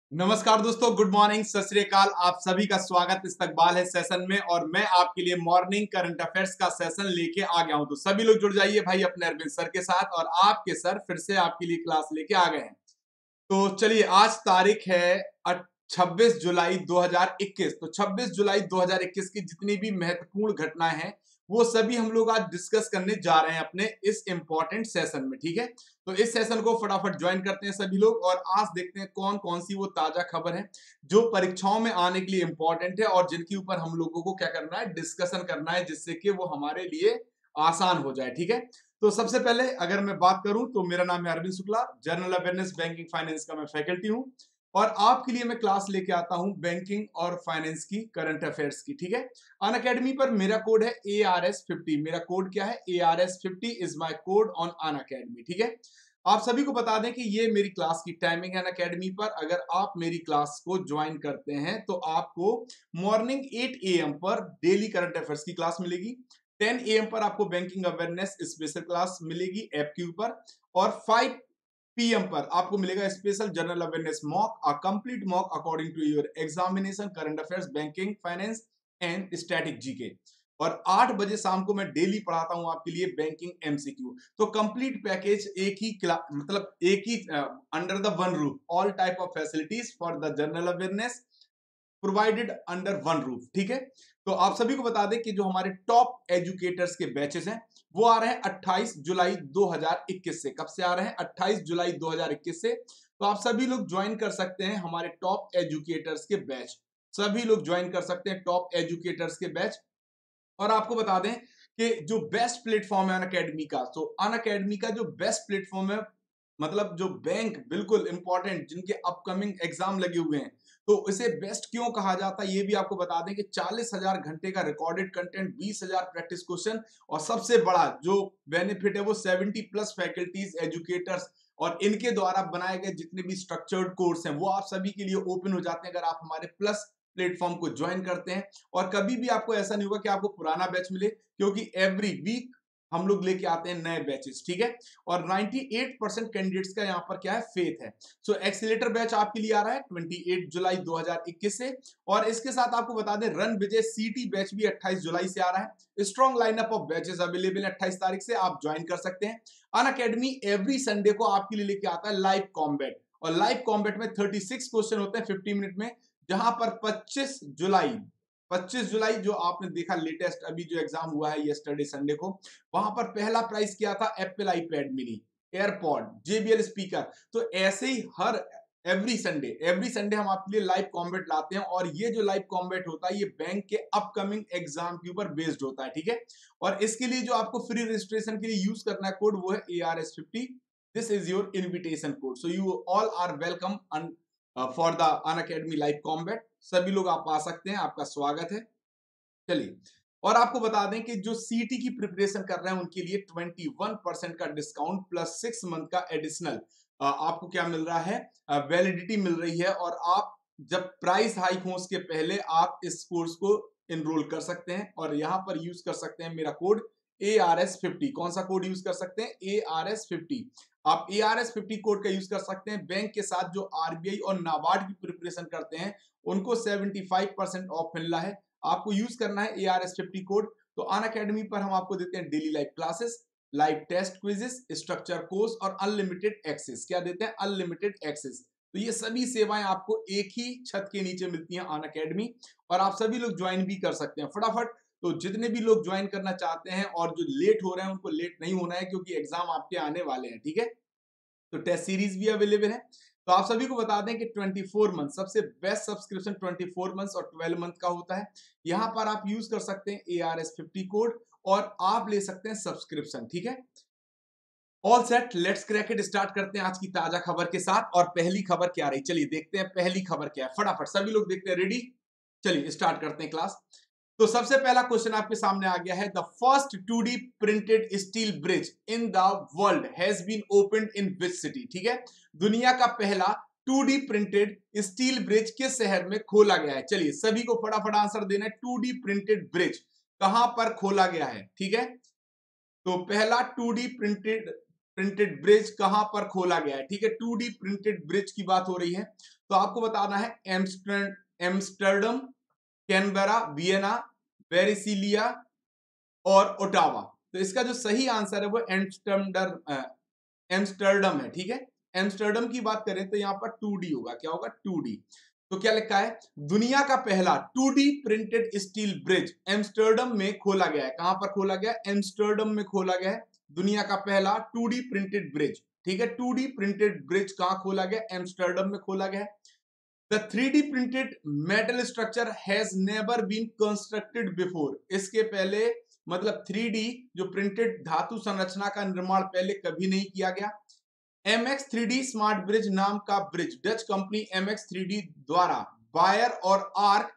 नमस्कार दोस्तों, good morning, सत श्री अकाल। आप सभी का स्वागत इस्तकबाल है सेशन में। और मैं आपके लिए मॉर्निंग करंट अफेयर्स का सेशन लेके आ गया हूं। तो सभी लोग जुड़ जाइए भाई अपने अरविंद सर के साथ। और आपके सर फिर से आपके लिए क्लास लेके आ गए हैं। तो चलिए, आज तारीख है 26 जुलाई 2021। तो 26 जुलाई 2021 की जितनी भी महत्वपूर्ण घटनाएं हैं वो सभी हम लोग आज डिस्कस करने जा रहे हैं अपने इस इंपॉर्टेंट सेशन में। ठीक है, तो इस सेशन को फटाफट ज्वाइन करते हैं सभी लोग और आज देखते हैं कौन कौन सी वो ताजा खबर है जो परीक्षाओं में आने के लिए इंपॉर्टेंट है और जिनके ऊपर हम लोगों को क्या करना है, डिस्कशन करना है, जिससे कि वो हमारे लिए आसान हो जाए। ठीक है, तो सबसे पहले अगर मैं बात करूं तो मेरा नाम है Arvind Shukla, general awareness banking finance का मैं फैकल्टी हूं और आपके लिए मैं क्लास लेके आता हूं बैंकिंग और फाइनेंस की, करंट अफेयर्स की। ठीक है, अनअकैडमी पर मेरा कोड है ARS50। मेरा कोड क्या है? ARS50 is my code on Unacademy. ठीक है, आप सभी को बता दें कि ये मेरी क्लास की टाइमिंग है अनअकैडमी पर। अगर आप मेरी क्लास को ज्वाइन करते हैं तो आपको मॉर्निंग 8 AM पर डेली करंट अफेयर्स की क्लास मिलेगी। 10 AM पर आपको बैंकिंग अवेयरनेस स्पेशल क्लास मिलेगी ऐप के ऊपर। और 5 PM पर आपको मिलेगा special general awareness mock, a complete mock according to your examination, current affairs, banking, finance and static GK. और 8 बजे शाम को मैं डेली पढ़ाता हूं आपके लिए बैंकिंग MCQ। तो कंप्लीट पैकेज एक ही मतलब एक ही under the one roof, all type of facilities for the general awareness provided under one roof. ठीक है, तो आप सभी को बता दें कि जो हमारे टॉप एजुकेटर्स के बैचेस हैं वो आ रहे हैं 28 जुलाई 2021 से। कब से आ रहे हैं? 28 जुलाई 2021 से। तो आप सभी लोग ज्वाइन कर सकते हैं हमारे टॉप एजुकेटर्स के बैच। सभी लोग ज्वाइन कर सकते हैं टॉप एजुकेटर्स के बैच। और आपको बता दें कि जो बेस्ट प्लेटफॉर्म है अन अकेडमी का, तो अन अकेडमी का जो बेस्ट प्लेटफॉर्म है, मतलब जो बैंक बिल्कुल इंपॉर्टेंट जिनके अपकमिंग एग्जाम लगे हुए हैं, तो इसे बेस्ट क्यों कहा जाता है ये भी आपको बता दें कि 40,000 घंटे का रिकॉर्डेड कंटेंट, 20,000 प्रैक्टिस क्वेश्चन और सबसे बड़ा जो बेनिफिट है वो 70+ फैकल्टीज, एजुकेटर्स और इनके द्वारा बनाए गए जितने भी स्ट्रक्चर्ड कोर्स हैं वो आप सभी के लिए ओपन हो जाते हैं अगर आप हमारे प्लस प्लेटफॉर्म को ज्वाइन करते हैं। और कभी भी आपको ऐसा नहीं होगा कि आपको पुराना बैच मिले, क्योंकि एवरी वीक हम लोग लेके आते हैं नए बैचेस। ठीक है, और 98% कैंडिडेट्स का यहाँ पर क्या है, फेथ है। सो एक्सीलेटर बैच आपके लिए आ रहा है 28 जुलाई 2021 से। और इसके साथ आपको बता दें रन विजय सीटी बैच भी 28 जुलाई से आ रहा है। Strong lineup of batches available है 28 तारीख से, आप ज्वाइन कर सकते हैं। अन अकेडमी एवरी संडे को आपके लिए लेके आता है लाइव कॉम्बैट। और लाइव कॉम्बैट में 36 क्वेश्चन होते हैं 50 मिनट में, जहां पर 25 जुलाई जो आपने देखा लेटेस्ट अभी जो एग्जाम हुआ है यस्टरडे संडे को, वहां पर पहला प्राइज किया था Apple iPad mini, AirPod, JBL speaker. तो ऐसे ही हर एवरी संडे हम आपके लिए लाइव कॉम्बैट लाते हैं। और ये जो लाइव कॉम्बैट होता है ये बैंक के अपकमिंग एग्जाम के ऊपर बेस्ड होता है। ठीक है, और इसके लिए जो आपको फ्री रजिस्ट्रेशन के लिए यूज करना है कोड वो है ARS50। This is your invitation code, so you all are welcome for the Unacademy live combat. सभी लोग आप आ सकते हैं, आपका स्वागत है। चलिए, और आपको बता दें कि जो सीटी की प्रिपरेशन कर रहे हैं उनके लिए 21% का डिस्काउंट प्लस 6 मंथ का एडिशनल आपको क्या मिल रहा है, वैलिडिटी मिल रही है। और आप जब प्राइस हाइक हो उसके पहले आप इस कोर्स को एनरोल कर सकते हैं और यहां पर यूज कर सकते हैं मेरा कोड ARS50। कौन सा कोड यूज कर सकते हैं? ARS50। आप ARS50 कोड का यूज कर सकते हैं। बैंक के साथ जो RBI और नाबार्ड की प्रिपरेशन करते हैं उनको 75% ऑफ मिल रहा है। आपको यूज करना है ARS50 कोड। तो अन अकेडमी पर हम आपको देते हैं daily live classes, live test quizzes, structure course और अनलिमिटेड एक्सेस। क्या देते हैं? Unlimited access. तो ये सभी सेवाएं आपको एक ही छत के नीचे मिलती हैं अन अकेडमी, और आप सभी लोग ज्वाइन भी कर सकते हैं फटाफट। तो जितने भी लोग ज्वाइन करना चाहते हैं और जो लेट हो रहे हैं उनको लेट नहीं होना है, क्योंकि एग्जाम आपके आने वाले हैं। ठीक है, तो टेस्ट सीरीज भी अवेलेबल है। तो आप सभी को बता दें कि 24 मंथ सबसे बेस्ट सब्सक्रिप्शन 24 मंथ और 12 मंथ का होता है। यहां पर आप यूज कर सकते हैं ARS50 कोड और आप ले सकते हैं सब्सक्रिप्शन। ठीक है, all set, let's crack it. Start करते हैं आज की ताजा खबर के साथ। और पहली खबर क्या रही, चलिए देखते हैं पहली खबर क्या है फटाफट। सभी लोग देखते हैं, रेडी? चलिए स्टार्ट करते हैं क्लास। तो सबसे पहला क्वेश्चन आपके सामने आ गया है, the first 2D printed steel bridge in the world has been opened in which city? ठीक है, दुनिया का पहला 2D प्रिंटेड स्टील ब्रिज किस शहर में खोला गया है? चलिए सभी को फटाफट आंसर देना है। 2D प्रिंटेड ब्रिज कहां पर खोला गया है? ठीक है, तो पहला 2D प्रिंटेड ब्रिज कहां पर खोला गया है, ठीक है। 2D प्रिंटेड ब्रिज की बात हो रही है, तो आपको बताना है एम्स्टर्डम, कैनबरा, वियना, वेरिसिलिया और ओटावा। तो इसका जो सही आंसर है वो एम्स्टर्डम है, ठीक है। एम्स्टर्डम की बात करें तो यहां पर 2D होगा, क्या होगा 2D। तो क्या लिखा है, दुनिया का पहला 2D printed steel bridge Amsterdam में खोला गया है। कहां पर खोला गया है, एम्स्टर्डम में खोला गया है दुनिया का पहला 2D प्रिंटेड ब्रिज, ठीक है। 2D प्रिंटेड ब्रिज कहां खोला गया, एम्स्टर्डम में खोला गया है। The 3D printed metal structure has never been constructed before. इसके पहले मतलब 3D जो प्रिंटेड धातु संरचना का निर्माण पहले कभी नहीं किया गया। MX3D स्मार्ट ब्रिज नाम का ब्रिज डच कंपनी MX3D द्वारा वायर और आर्क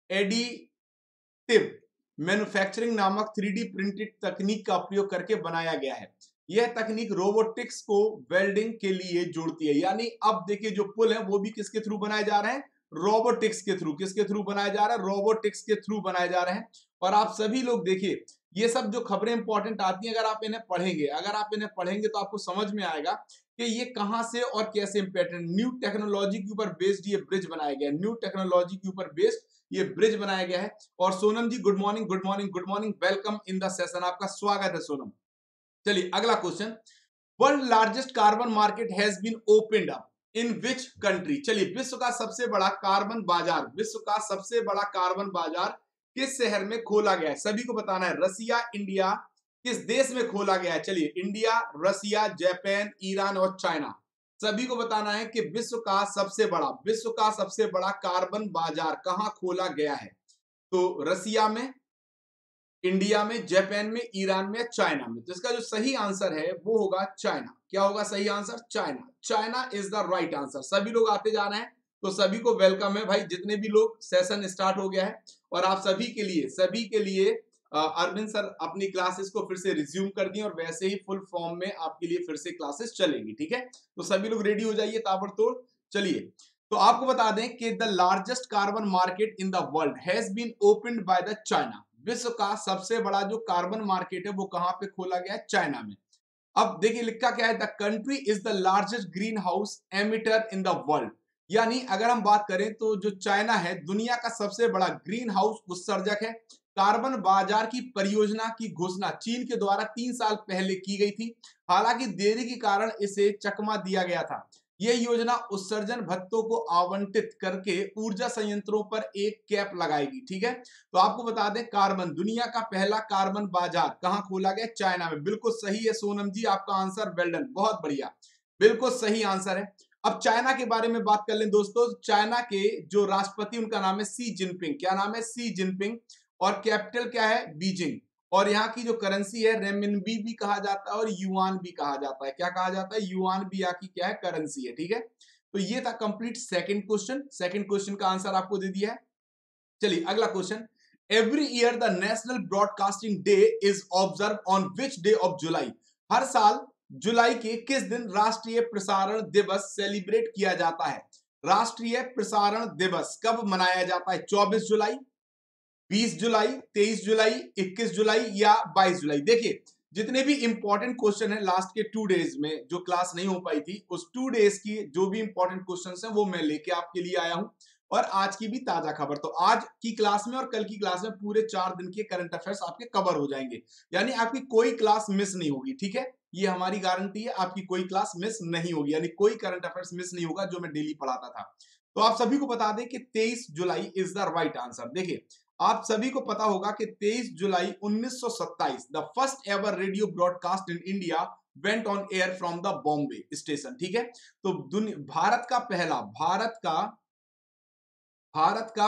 एडिटिव मैन्युफैक्चरिंग नामक 3D प्रिंटेड तकनीक का प्रयोग करके बनाया गया है। यह तकनीक रोबोटिक्स को वेल्डिंग के लिए जोड़ती है। यानी अब देखिए जो पुल है वो भी किसके थ्रू बनाए जा रहे हैं, रोबोटिक्स के थ्रू। किसके थ्रू बनाए जा रहे हैं, रोबोटिक्स के थ्रू बनाए जा रहे हैं। और आप सभी लोग देखिए ये सब जो खबरें इंपॉर्टेंट आती हैं, अगर आप इन्हें पढ़ेंगे तो आपको समझ में आएगा कि ये कहां से और कैसे इंपॉर्टेंट। न्यू टेक्नोलॉजी के ऊपर बेस्ड ये ब्रिज बनाया गया है, न्यू टेक्नोलॉजी के ऊपर बेस्ड ये ब्रिज बनाया गया है। और Sonam ji good morning, good morning, good morning, welcome in the session, आपका स्वागत है सोनम। चलिए अगला question, world largest carbon market has been opened up in which country. चलिए विश्व का सबसे बड़ा कार्बन बाजार, विश्व का सबसे बड़ा कार्बन बाजार किस शहर में खोला गया है, सभी को बताना है। रसिया, इंडिया, किस देश में खोला गया है। चलिए इंडिया, रसिया, जापान, ईरान और चाइना, सभी को बताना है कि विश्व का सबसे बड़ा कार्बन बाजार कहां खोला गया है। तो रसिया में, इंडिया में, जापान में, ईरान में, चाइना में। तो इसका जो सही आंसर है वो होगा चाइना। क्या होगा सही answer, China. China is the right answer. सभी लोग आते जा रहे हैं तो सभी को वेलकम है भाई। जितने भी लोग, सेशन स्टार्ट हो गया है और आप सभी के लिए अरविंद सर अपनी क्लासेस को फिर से रिज्यूम कर दिए और वैसे ही फुल फॉर्म में आपके लिए फिर से क्लासेस चलेंगी, ठीक है। तो सभी लोग रेडी हो जाइए ताबड़तोड़। चलिए तो आपको बता दें कि the largest carbon market in the world has been opened by the China. विश्व का सबसे बड़ा जो कार्बन मार्केट है वो कहां पे खोला गया है, चाइना में। अब देखिए लिखा क्या है, the country is the largest green house emitter in the world. यानी अगर हम बात करें तो जो चाइना है दुनिया का सबसे बड़ा ग्रीन हाउस उत्सर्जक है। कार्बन बाजार की परियोजना की घोषणा चीन के द्वारा 3 साल पहले की गई थी। हालांकि देरी के कारण इसे चकमा दिया गया था। यह योजना उत्सर्जन भत्तों को आवंटित करके ऊर्जा संयंत्रों पर एक कैप लगाएगी, ठीक है। तो आपको बता दें कार्बन, दुनिया का पहला कार्बन बाजार कहां खोला गया, चाइना में। बिल्कुल सही है सोनम जी, आपका आंसर वेल डन, बहुत बढ़िया, बिल्कुल सही आंसर है। अब चाइना के बारे में बात कर लें दोस्तों। चाइना के जो राष्ट्रपति उनका नाम है सी जिनपिंग। क्या नाम है, सी जिनपिंग। और कैपिटल क्या है, बीजिंग। और यहाँ की जो करेंसी है रेमिनबी भी कहा जाता है और युआन भी कहा जाता है। क्या कहा जाता है, युआन भी यहाँ की क्या है, करेंसी है, ठीक है। तो ये था complete second question. Second question का आंसर आपको दे दिया है। चलिए अगला question, every year the national broadcasting day is observe on which day of July. हर साल जुलाई के किस दिन राष्ट्रीय प्रसारण दिवस सेलिब्रेट किया जाता है। राष्ट्रीय प्रसारण दिवस कब मनाया जाता है, 24 जुलाई, 20 जुलाई, 23 जुलाई, 21 जुलाई या 22 जुलाई। देखिए जितने भी इंपॉर्टेंट क्वेश्चन है लास्ट के 2 डेज में जो क्लास नहीं हो पाई थी, उस 2 डेज की जो भी इंपॉर्टेंट क्वेश्चंस हैं वो मैं लेके आपके लिए आया हूं। और आज की भी ताजा खबर। तो आज की क्लास में और कल की क्लास में पूरे 4 दिन के करंट अफेयर्स आपके कवर हो जाएंगे। यानी आपकी कोई क्लास मिस नहीं होगी, ठीक है। ये हमारी गारंटी है, आपकी कोई क्लास मिस नहीं होगी, यानी कोई करंट अफेयर्स मिस नहीं होगा जो मैं डेली पढ़ाता था। तो आप सभी को बता दें कि 23 July is the right answer. देखिए आप सभी को पता होगा कि 23 July 1927 the first ever radio broadcast in India went on air from the Bombay station, ठीक है। तो भारत का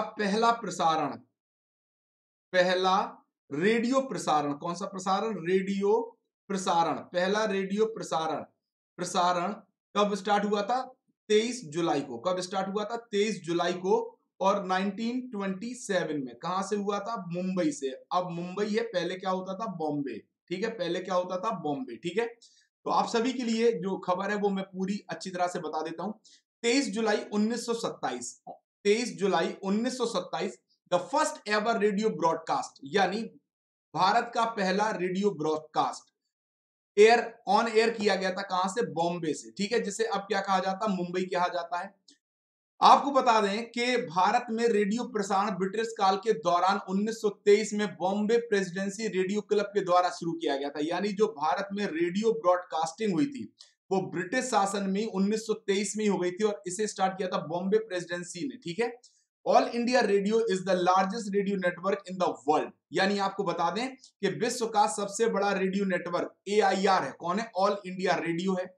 पहला रेडियो प्रसारण, कौन सा प्रसारण, रेडियो प्रसारण, पहला रेडियो प्रसारण कब स्टार्ट हुआ था, 23 जुलाई को। कब स्टार्ट हुआ था, 23 जुलाई को। और 1927 में कहां से हुआ था, मुंबई से। अब मुंबई है, पहले क्या होता था, बॉम्बे, ठीक है, पहले क्या होता था, बॉम्बे, ठीक है। तो आप सभी के लिए जो खबर है वो मैं पूरी अच्छी तरह से बता देता हूं। 23 July 1927, 23 July 1927 the first ever radio broadcast, यानी भारत का पहला radio broadcast air on air किया गया था, कहां से? बॉम्बे से, ठीक है, जिसे अब क्या कहा जाता है? मुंबई कहा जाता है। आपको बता दें कि भारत में रेडियो प्रसारण ब्रिटिश काल के दौरान 1923 में बॉम्बे प्रेसिडेंसी रेडियो क्लब के द्वारा शुरू किया गया था। यानी जो भारत में रेडियो ब्रॉडकास्टिंग हुई थी वो ब्रिटिश शासन में 1923 में ही हो गई थी और इसे स्टार्ट किया था बॉम्बे प्रेसिडेंसी ने, ठीक है। All India Radio is the largest radio network in the world. यानी आपको बता दें कि विश्व का सबसे बड़ा रेडियो नेटवर्क AIR है। कौन है? ऑल इंडिया रेडियो है।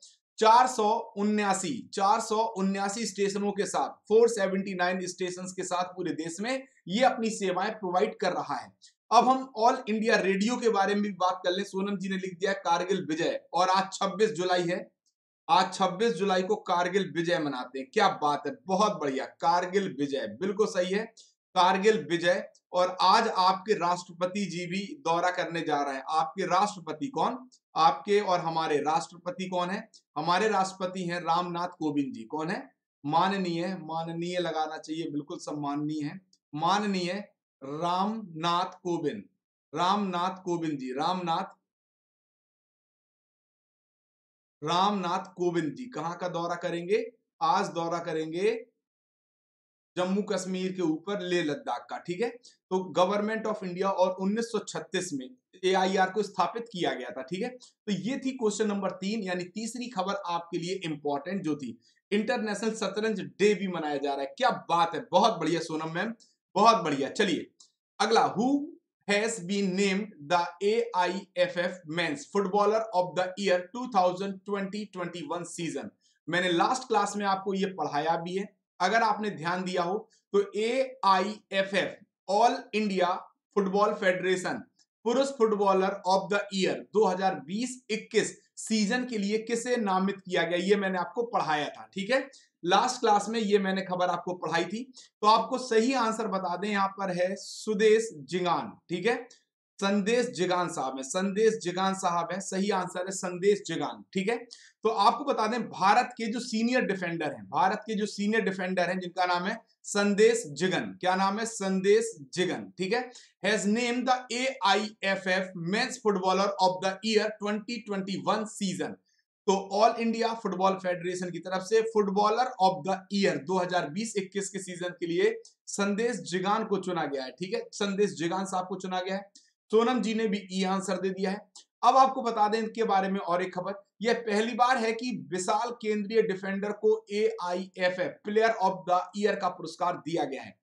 479 स्टेशनों के साथ, 479 स्टेशन के साथ पूरे देश में ये अपनी सेवाएं प्रोवाइड कर रहा है। अब हम ऑल इंडिया रेडियो के बारे में भी बात कर लें। सोनम जी ने लिख दिया कारगिल विजय, और आज 26 जुलाई है। आज 26 जुलाई को कारगिल विजय मनाते हैं। क्या बात है, बहुत बढ़िया, कारगिल विजय बिल्कुल सही है, कारगिल विजय। और आज आपके राष्ट्रपति जी भी दौरा करने जा रहे हैं। आपके राष्ट्रपति कौन? आपके और हमारे राष्ट्रपति कौन है? हमारे राष्ट्रपति हैं रामनाथ कोविंद जी। कौन है? माननीय, माननीय लगाना चाहिए, बिल्कुल सम्माननीय है, माननीय रामनाथ कोविंद, रामनाथ कोविंद जी, रामनाथ कोविंद जी कहां का दौरा करेंगे? आज दौरा करेंगे जम्मू कश्मीर के ऊपर लेह लद्दाख का, ठीक है। तो गवर्नमेंट ऑफ इंडिया और 1936 में AIR को स्थापित किया गया था, ठीक है। तो ये थी क्वेश्चन नंबर 3, यानी तीसरी खबर आपके लिए इंपॉर्टेंट जो थी। इंटरनेशनल शतरंज डे भी मनाया जा रहा है। क्या बात है, बहुत बढ़िया सोनम मैम, बहुत बढ़िया। चलिए अगला, who has been named the AIFF men's footballer of the year 2020-21 season. मैंने लास्ट क्लास में आपको ये पढ़ाया भी है, अगर आपने ध्यान दिया हो तो। AIFF All India Football Federation पुरुष footballer of the year 2020-21 season के लिए किसे नामित किया गया, ये मैंने आपको पढ़ाया था, ठीक है। लास्ट क्लास में ये मैंने खबर आपको पढ़ाई थी। तो आपको सही आंसर बता दें, यहां पर है सुदेश जिगान, ठीक है। संदेश जिगान साहब है, संदेश जिगान साहब है, सही आंसर है संदेश जिगान, ठीक है। तो आपको बता दें भारत के जो सीनियर डिफेंडर हैं, भारत के जो सीनियर डिफेंडर हैं जिनका नाम है संदेश जिगन, क्या नाम है? संदेश जिगन, ठीक है। Has name the AIFF men's footballer of the year 2021 season. तो ऑल इंडिया फुटबॉल फेडरेशन की तरफ से फुटबॉलर ऑफ द ईयर 2020-21 के सीजन के लिए संदेश जिगान को चुना गया है, ठीक है। संदेश जिगान साहब को चुना गया है। सोनम जी ने भी ई आंसर दे दिया है। अब आपको बता दें इनके बारे में और एक खबर, यह पहली बार है कि विशाल केंद्रीय डिफेंडर को AIFF player of the year का पुरस्कार दिया गया है।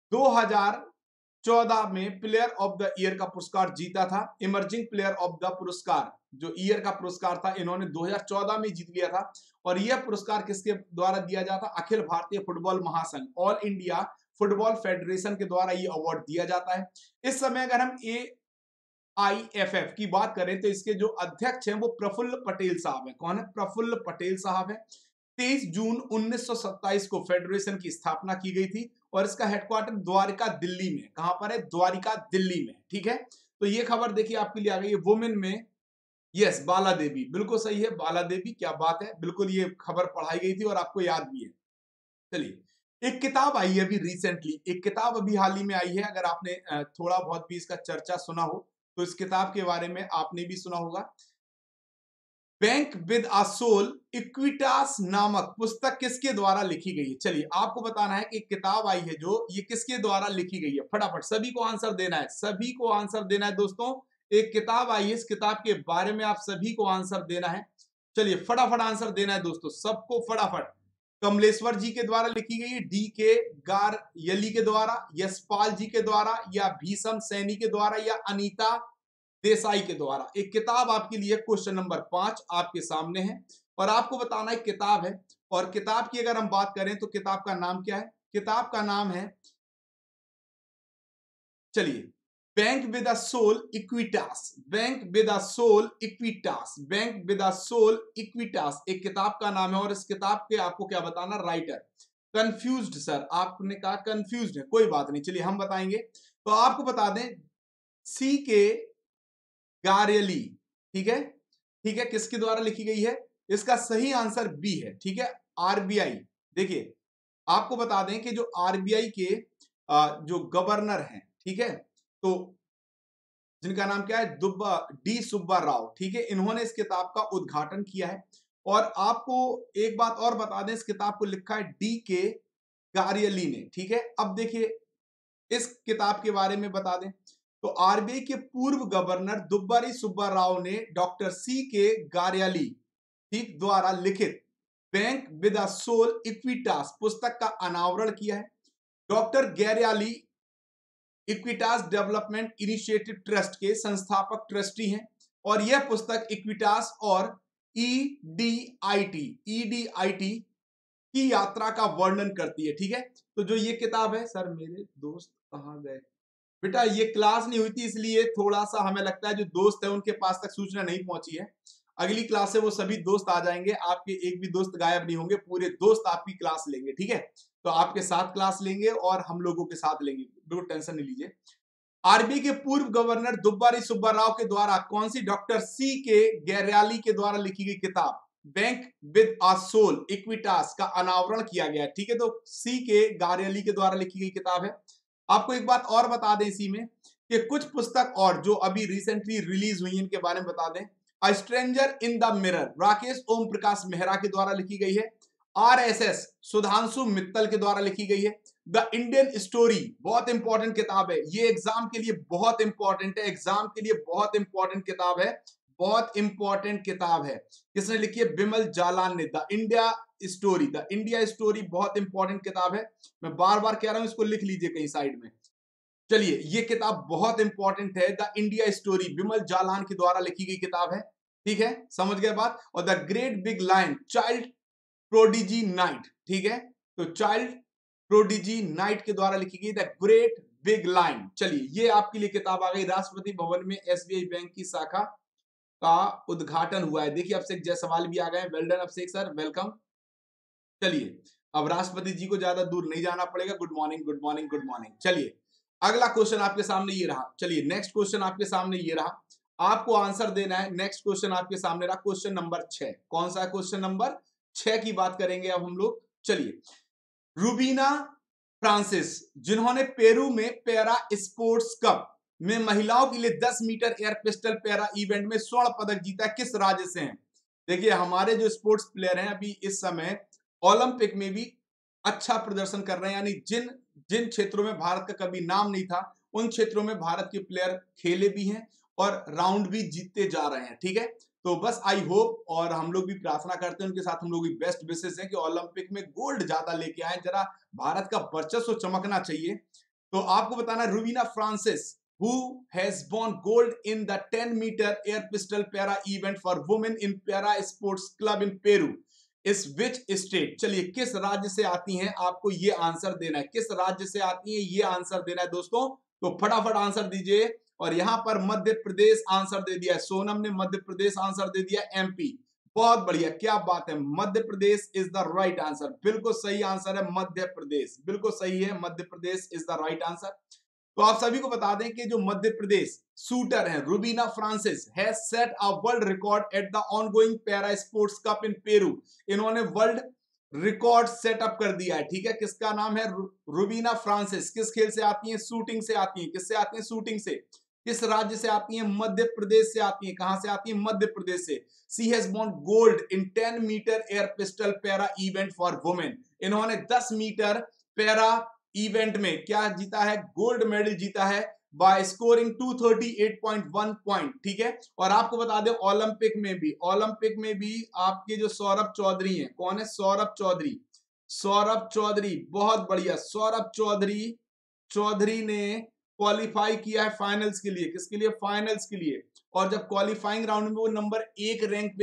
2014 में प्लेयर ऑफ द ईयर का पुरस्कार जीता था। इमर्जिंग प्लेयर ऑफ द पुरस्कार जो ईयर का पुरस्कार था, इन्होंने 2014 में जीत लिया था। और यह पुरस्कार किसके द्वारा दिया जाता? अखिल भारतीय फुटबॉल महासंघ, ऑल इंडिया फुटबॉल फेडरेशन के द्वारा ये अवार्ड दिया जाता है। इस समय अगर हम AIFF की बात करें तो इसके जो अध्यक्ष हैं वो प्रफुल्ल पटेल साहब हैं। कौन है? प्रफुल्ल पटेल साहब है। 23 जून 1927 को फेडरेशन की स्थापना की गई थी और इसका हेडक्वार्टर द्वारिका दिल्ली में, कहां पर है? द्वारिका दिल्ली में, ठीक है। तो ये खबर देखिए आपके लिए आ गई है वुमेन में। यस, बाला देवी, बिल्कुल सही है, बाला देवी, क्या बात है, बिल्कुल ये खबर पढ़ाई गई थी और आपको याद भी है। चलिए एक किताब आई है अभी रिसेंटली, एक किताब अभी हाल ही में आई है, अगर आपने थोड़ा बहुत भी इसका चर्चा सुना हो तो इस किताब के बारे में आपने भी सुना होगा। Bank with a soul Equitas नामक पुस्तक किसके द्वारा लिखी गई है? चलिए आपको बताना है कि किताब आई है जो, ये किसके द्वारा लिखी गई है। फटाफट सभी को आंसर देना है, सभी को आंसर देना है दोस्तों। एक किताब आई है, इस किताब के बारे में आप सभी को आंसर देना है। चलिए फटाफट आंसर देना है दोस्तों, सबको फटाफट। कमलेश्वर जी के द्वारा लिखी गई है, DK गारयली के द्वारा, यशपाल जी के द्वारा, या भीषम सैनी के द्वारा, या अनीता देसाई के द्वारा। एक किताब आपके लिए क्वेश्चन नंबर 5 आपके सामने है और आपको बताना है किताब है। और किताब की अगर हम बात करें तो किताब का नाम क्या है? किताब का नाम है, चलिए, bank with a soul Equitas, bank with a soul Equitas, bank with a soul Equitas एक किताब का नाम है। और इस किताब के आपको क्या बताना? राइटर कंफ्यूज्ड, सर आपने कहा कंफ्यूज्ड है, कोई बात नहीं, चलिए हम बताएंगे। तो आपको बता दें CK गारयली, ठीक है, ठीक है, किसके द्वारा लिखी गई है? इसका सही आंसर बी है, ठीक है, RBI। देखिए आपको बता दें कि जो RBI के जो गवर्नर हैं, ठीक है, तो जिनका नाम क्या है, दुब्बा डी सुब्बा राव, ठीक है। इन्होंने इस किताब का उद्घाटन किया है। और आपको एक बात और बता दें, इस किताब को लिखा है डी के गारियली ने, ठीक है। अब देखिए इस किताब के बारे में बता दें तो आरबीआई के पूर्व गवर्नर दुब्बारी सुब्बा राव ने डॉक्टर सी के गारियाली, ठीक, द्वारा लिखित bank with a soul Equitas पुस्तक का अनावरण किया है। Doctor Gariyali Equitas development initiative trust के संस्थापक ट्रस्टी हैं और यह पुस्तक इक्विटास और ईडीआईटी की यात्रा का वर्णन करती है, ठीक है। तो जो ये किताब है, सर मेरे दोस्त कहाँ गए बेटा, ये क्लास नहीं हुई थी इसलिए थोड़ा सा हमें लगता है जो दोस्त है उनके पास तक सूचना नहीं पहुंची है। अगली क्लास से वो सभी दोस्त आ जाएंगे, आपके एक भी दोस्त गायब नहीं होंगे, पूरे दोस्त आपकी क्लास लेंगे, ठीक है। तो आपके साथ क्लास लेंगे और हम लोगों के साथ लेंगे, बिल्कुल टेंशन नहीं लीजिए। आरबीआई के पूर्व गवर्नर दुब्बारी सुब्बा राव के द्वारा कौन सी डॉक्टर सी के गैरियाली के द्वारा लिखी गई किताब bank with a soul Equitas का अनावरण किया गया है, ठीक है। तो सी के गारियाली के द्वारा लिखी गई किताब है। आपको एक बात और बता दें इसी में कि कुछ पुस्तक और जो अभी रिसेंटली रिलीज हुई इनके बारे में बता दें। A stranger in the mirror Rakesh Om Prakash Mehra के द्वारा लिखी गई है। आरएसएस सुधांशु मित्तल के द्वारा लिखी गई है। द इंडियन स्टोरी बहुत इंपॉर्टेंट किताब है, ये एग्जाम के लिए बहुत इंपॉर्टेंट है, एग्जाम के लिए बहुत इंपॉर्टेंट किताब है, बहुत इंपॉर्टेंट किताब है। किसने लिखी है? बिमल जालान ने। द इंडिया स्टोरी बहुत इंपॉर्टेंट किताब है, मैं बार बार कह रहा हूं, इसको लिख लीजिए कहीं साइड में। चलिए, ये किताब बहुत इंपॉर्टेंट है, the India story Bimal Jalan के द्वारा लिखी गई किताब है, ठीक है, समझ गए बात। और the great big lion child prodigy night, ठीक है। तो चाइल्ड प्रोडिजी नाइट के द्वारा लिखी गई द ग्रेट बिग लाइन। चलिए, ये आपके लिए किताब आ गई। राष्ट्रपति भवन में एसबीआई बैंक की शाखा का उद्घाटन हुआ है। देखिए अभिषेक जायसवाल भी आ गए, well done Abhishek sir, welcome. चलिए, अब राष्ट्रपति जी को ज्यादा दूर नहीं जाना पड़ेगा। Good morning good morning good morning. चलिए, अगला क्वेश्चन आपके सामने ये रहा। चलिए, नेक्स्ट क्वेश्चन आपके सामने ये रहा, आपको आंसर देना है। नेक्स्ट क्वेश्चन आपके सामने रहा, क्वेश्चन नंबर 6। कौन सा क्वेश्चन नंबर 6 की बात करेंगे अब हम लोग। चलिए, रूबीना फ्रांसिस, जिन्होंने पेरू में पैरा स्पोर्ट्स कप में महिलाओं के लिए 10 metre air pistol para event में स्वर्ण पदक जीता, किस राज्य से हैं? देखिए, हमारे जो स्पोर्ट्स प्लेयर हैं अभी इस समय ओलंपिक में भी अच्छा प्रदर्शन कर रहे हैं, यानी जिन जिन क्षेत्रों में भारत का कभी नाम नहीं था उन क्षेत्रों में भारत के प्लेयर खेले भी हैं और राउंड भी जीतते जा रहे हैं, ठीक है। तो बस आई होप, और हम लोग भी प्रार्थना करते हैं उनके साथ, हम लोग भी बेस्ट विशेष हैं कि ओलंपिक में गोल्ड ज्यादा लेके आए, जरा भारत का वर्चस्व चमकना चाहिए। तो आपको बताना, Rubina Francis who has won gold in the 10 meter air pistol para event for women in para sports club in Peru is which state? चलिए, किस राज्य से आती हैं, आपको ये आंसर देना है, किस राज्य से आती है ये आंसर देना है दोस्तों। तो फटाफट आंसर दीजिए। और यहां पर मध्य प्रदेश आंसर दे दिया है, सोनम ने मध्य प्रदेश आंसर दे दिया, एमपी, बहुत बढ़िया, क्या बात है, Madhya Pradesh is the right answer, बिल्कुल सही आंसर है मध्य प्रदेश, बिल्कुल सही है, Madhya Pradesh is the right answer. तो आप सभी को बता दें कि जो मध्य प्रदेश शूटर हैं Rubina Francis has set a world record at the ongoing para sports cup in Peru. इन्होंने वर्ल्ड रिकॉर्ड सेटअप कर दिया है, ठीक है। किसका नाम है? रूबीना फ्रांसिस। किस खेल से आती हैं? शूटिंग से आती हैं। किससे आती हैं? शूटिंग से। किस राज्य से आती हैं? मध्य प्रदेश से आती हैं। कहां से आती हैं? मध्य प्रदेश से। She has won gold in 10 metre air pistol para event for women. इन्होंने 10 मीटर पैरा इवेंट में क्या जीता है? गोल्ड मेडल जीता है बाय स्कोरिंग 238.1 पॉइंट, ठीक है। और आपको बता दें ओलंपिक में भी आपके जो सौरभ चौधरी हैं, कौन है? सौरभ चौधरी। सौरभ चौधरी, बहुत बढ़िया, सौरभ चौधरी ने क्वालिफाई किया है फाइनल्स के लिए। किसके लिए? फाइनल्स के लिए। और जब क्वालिफाइंग राउंड में वो नंबर 1 रैंक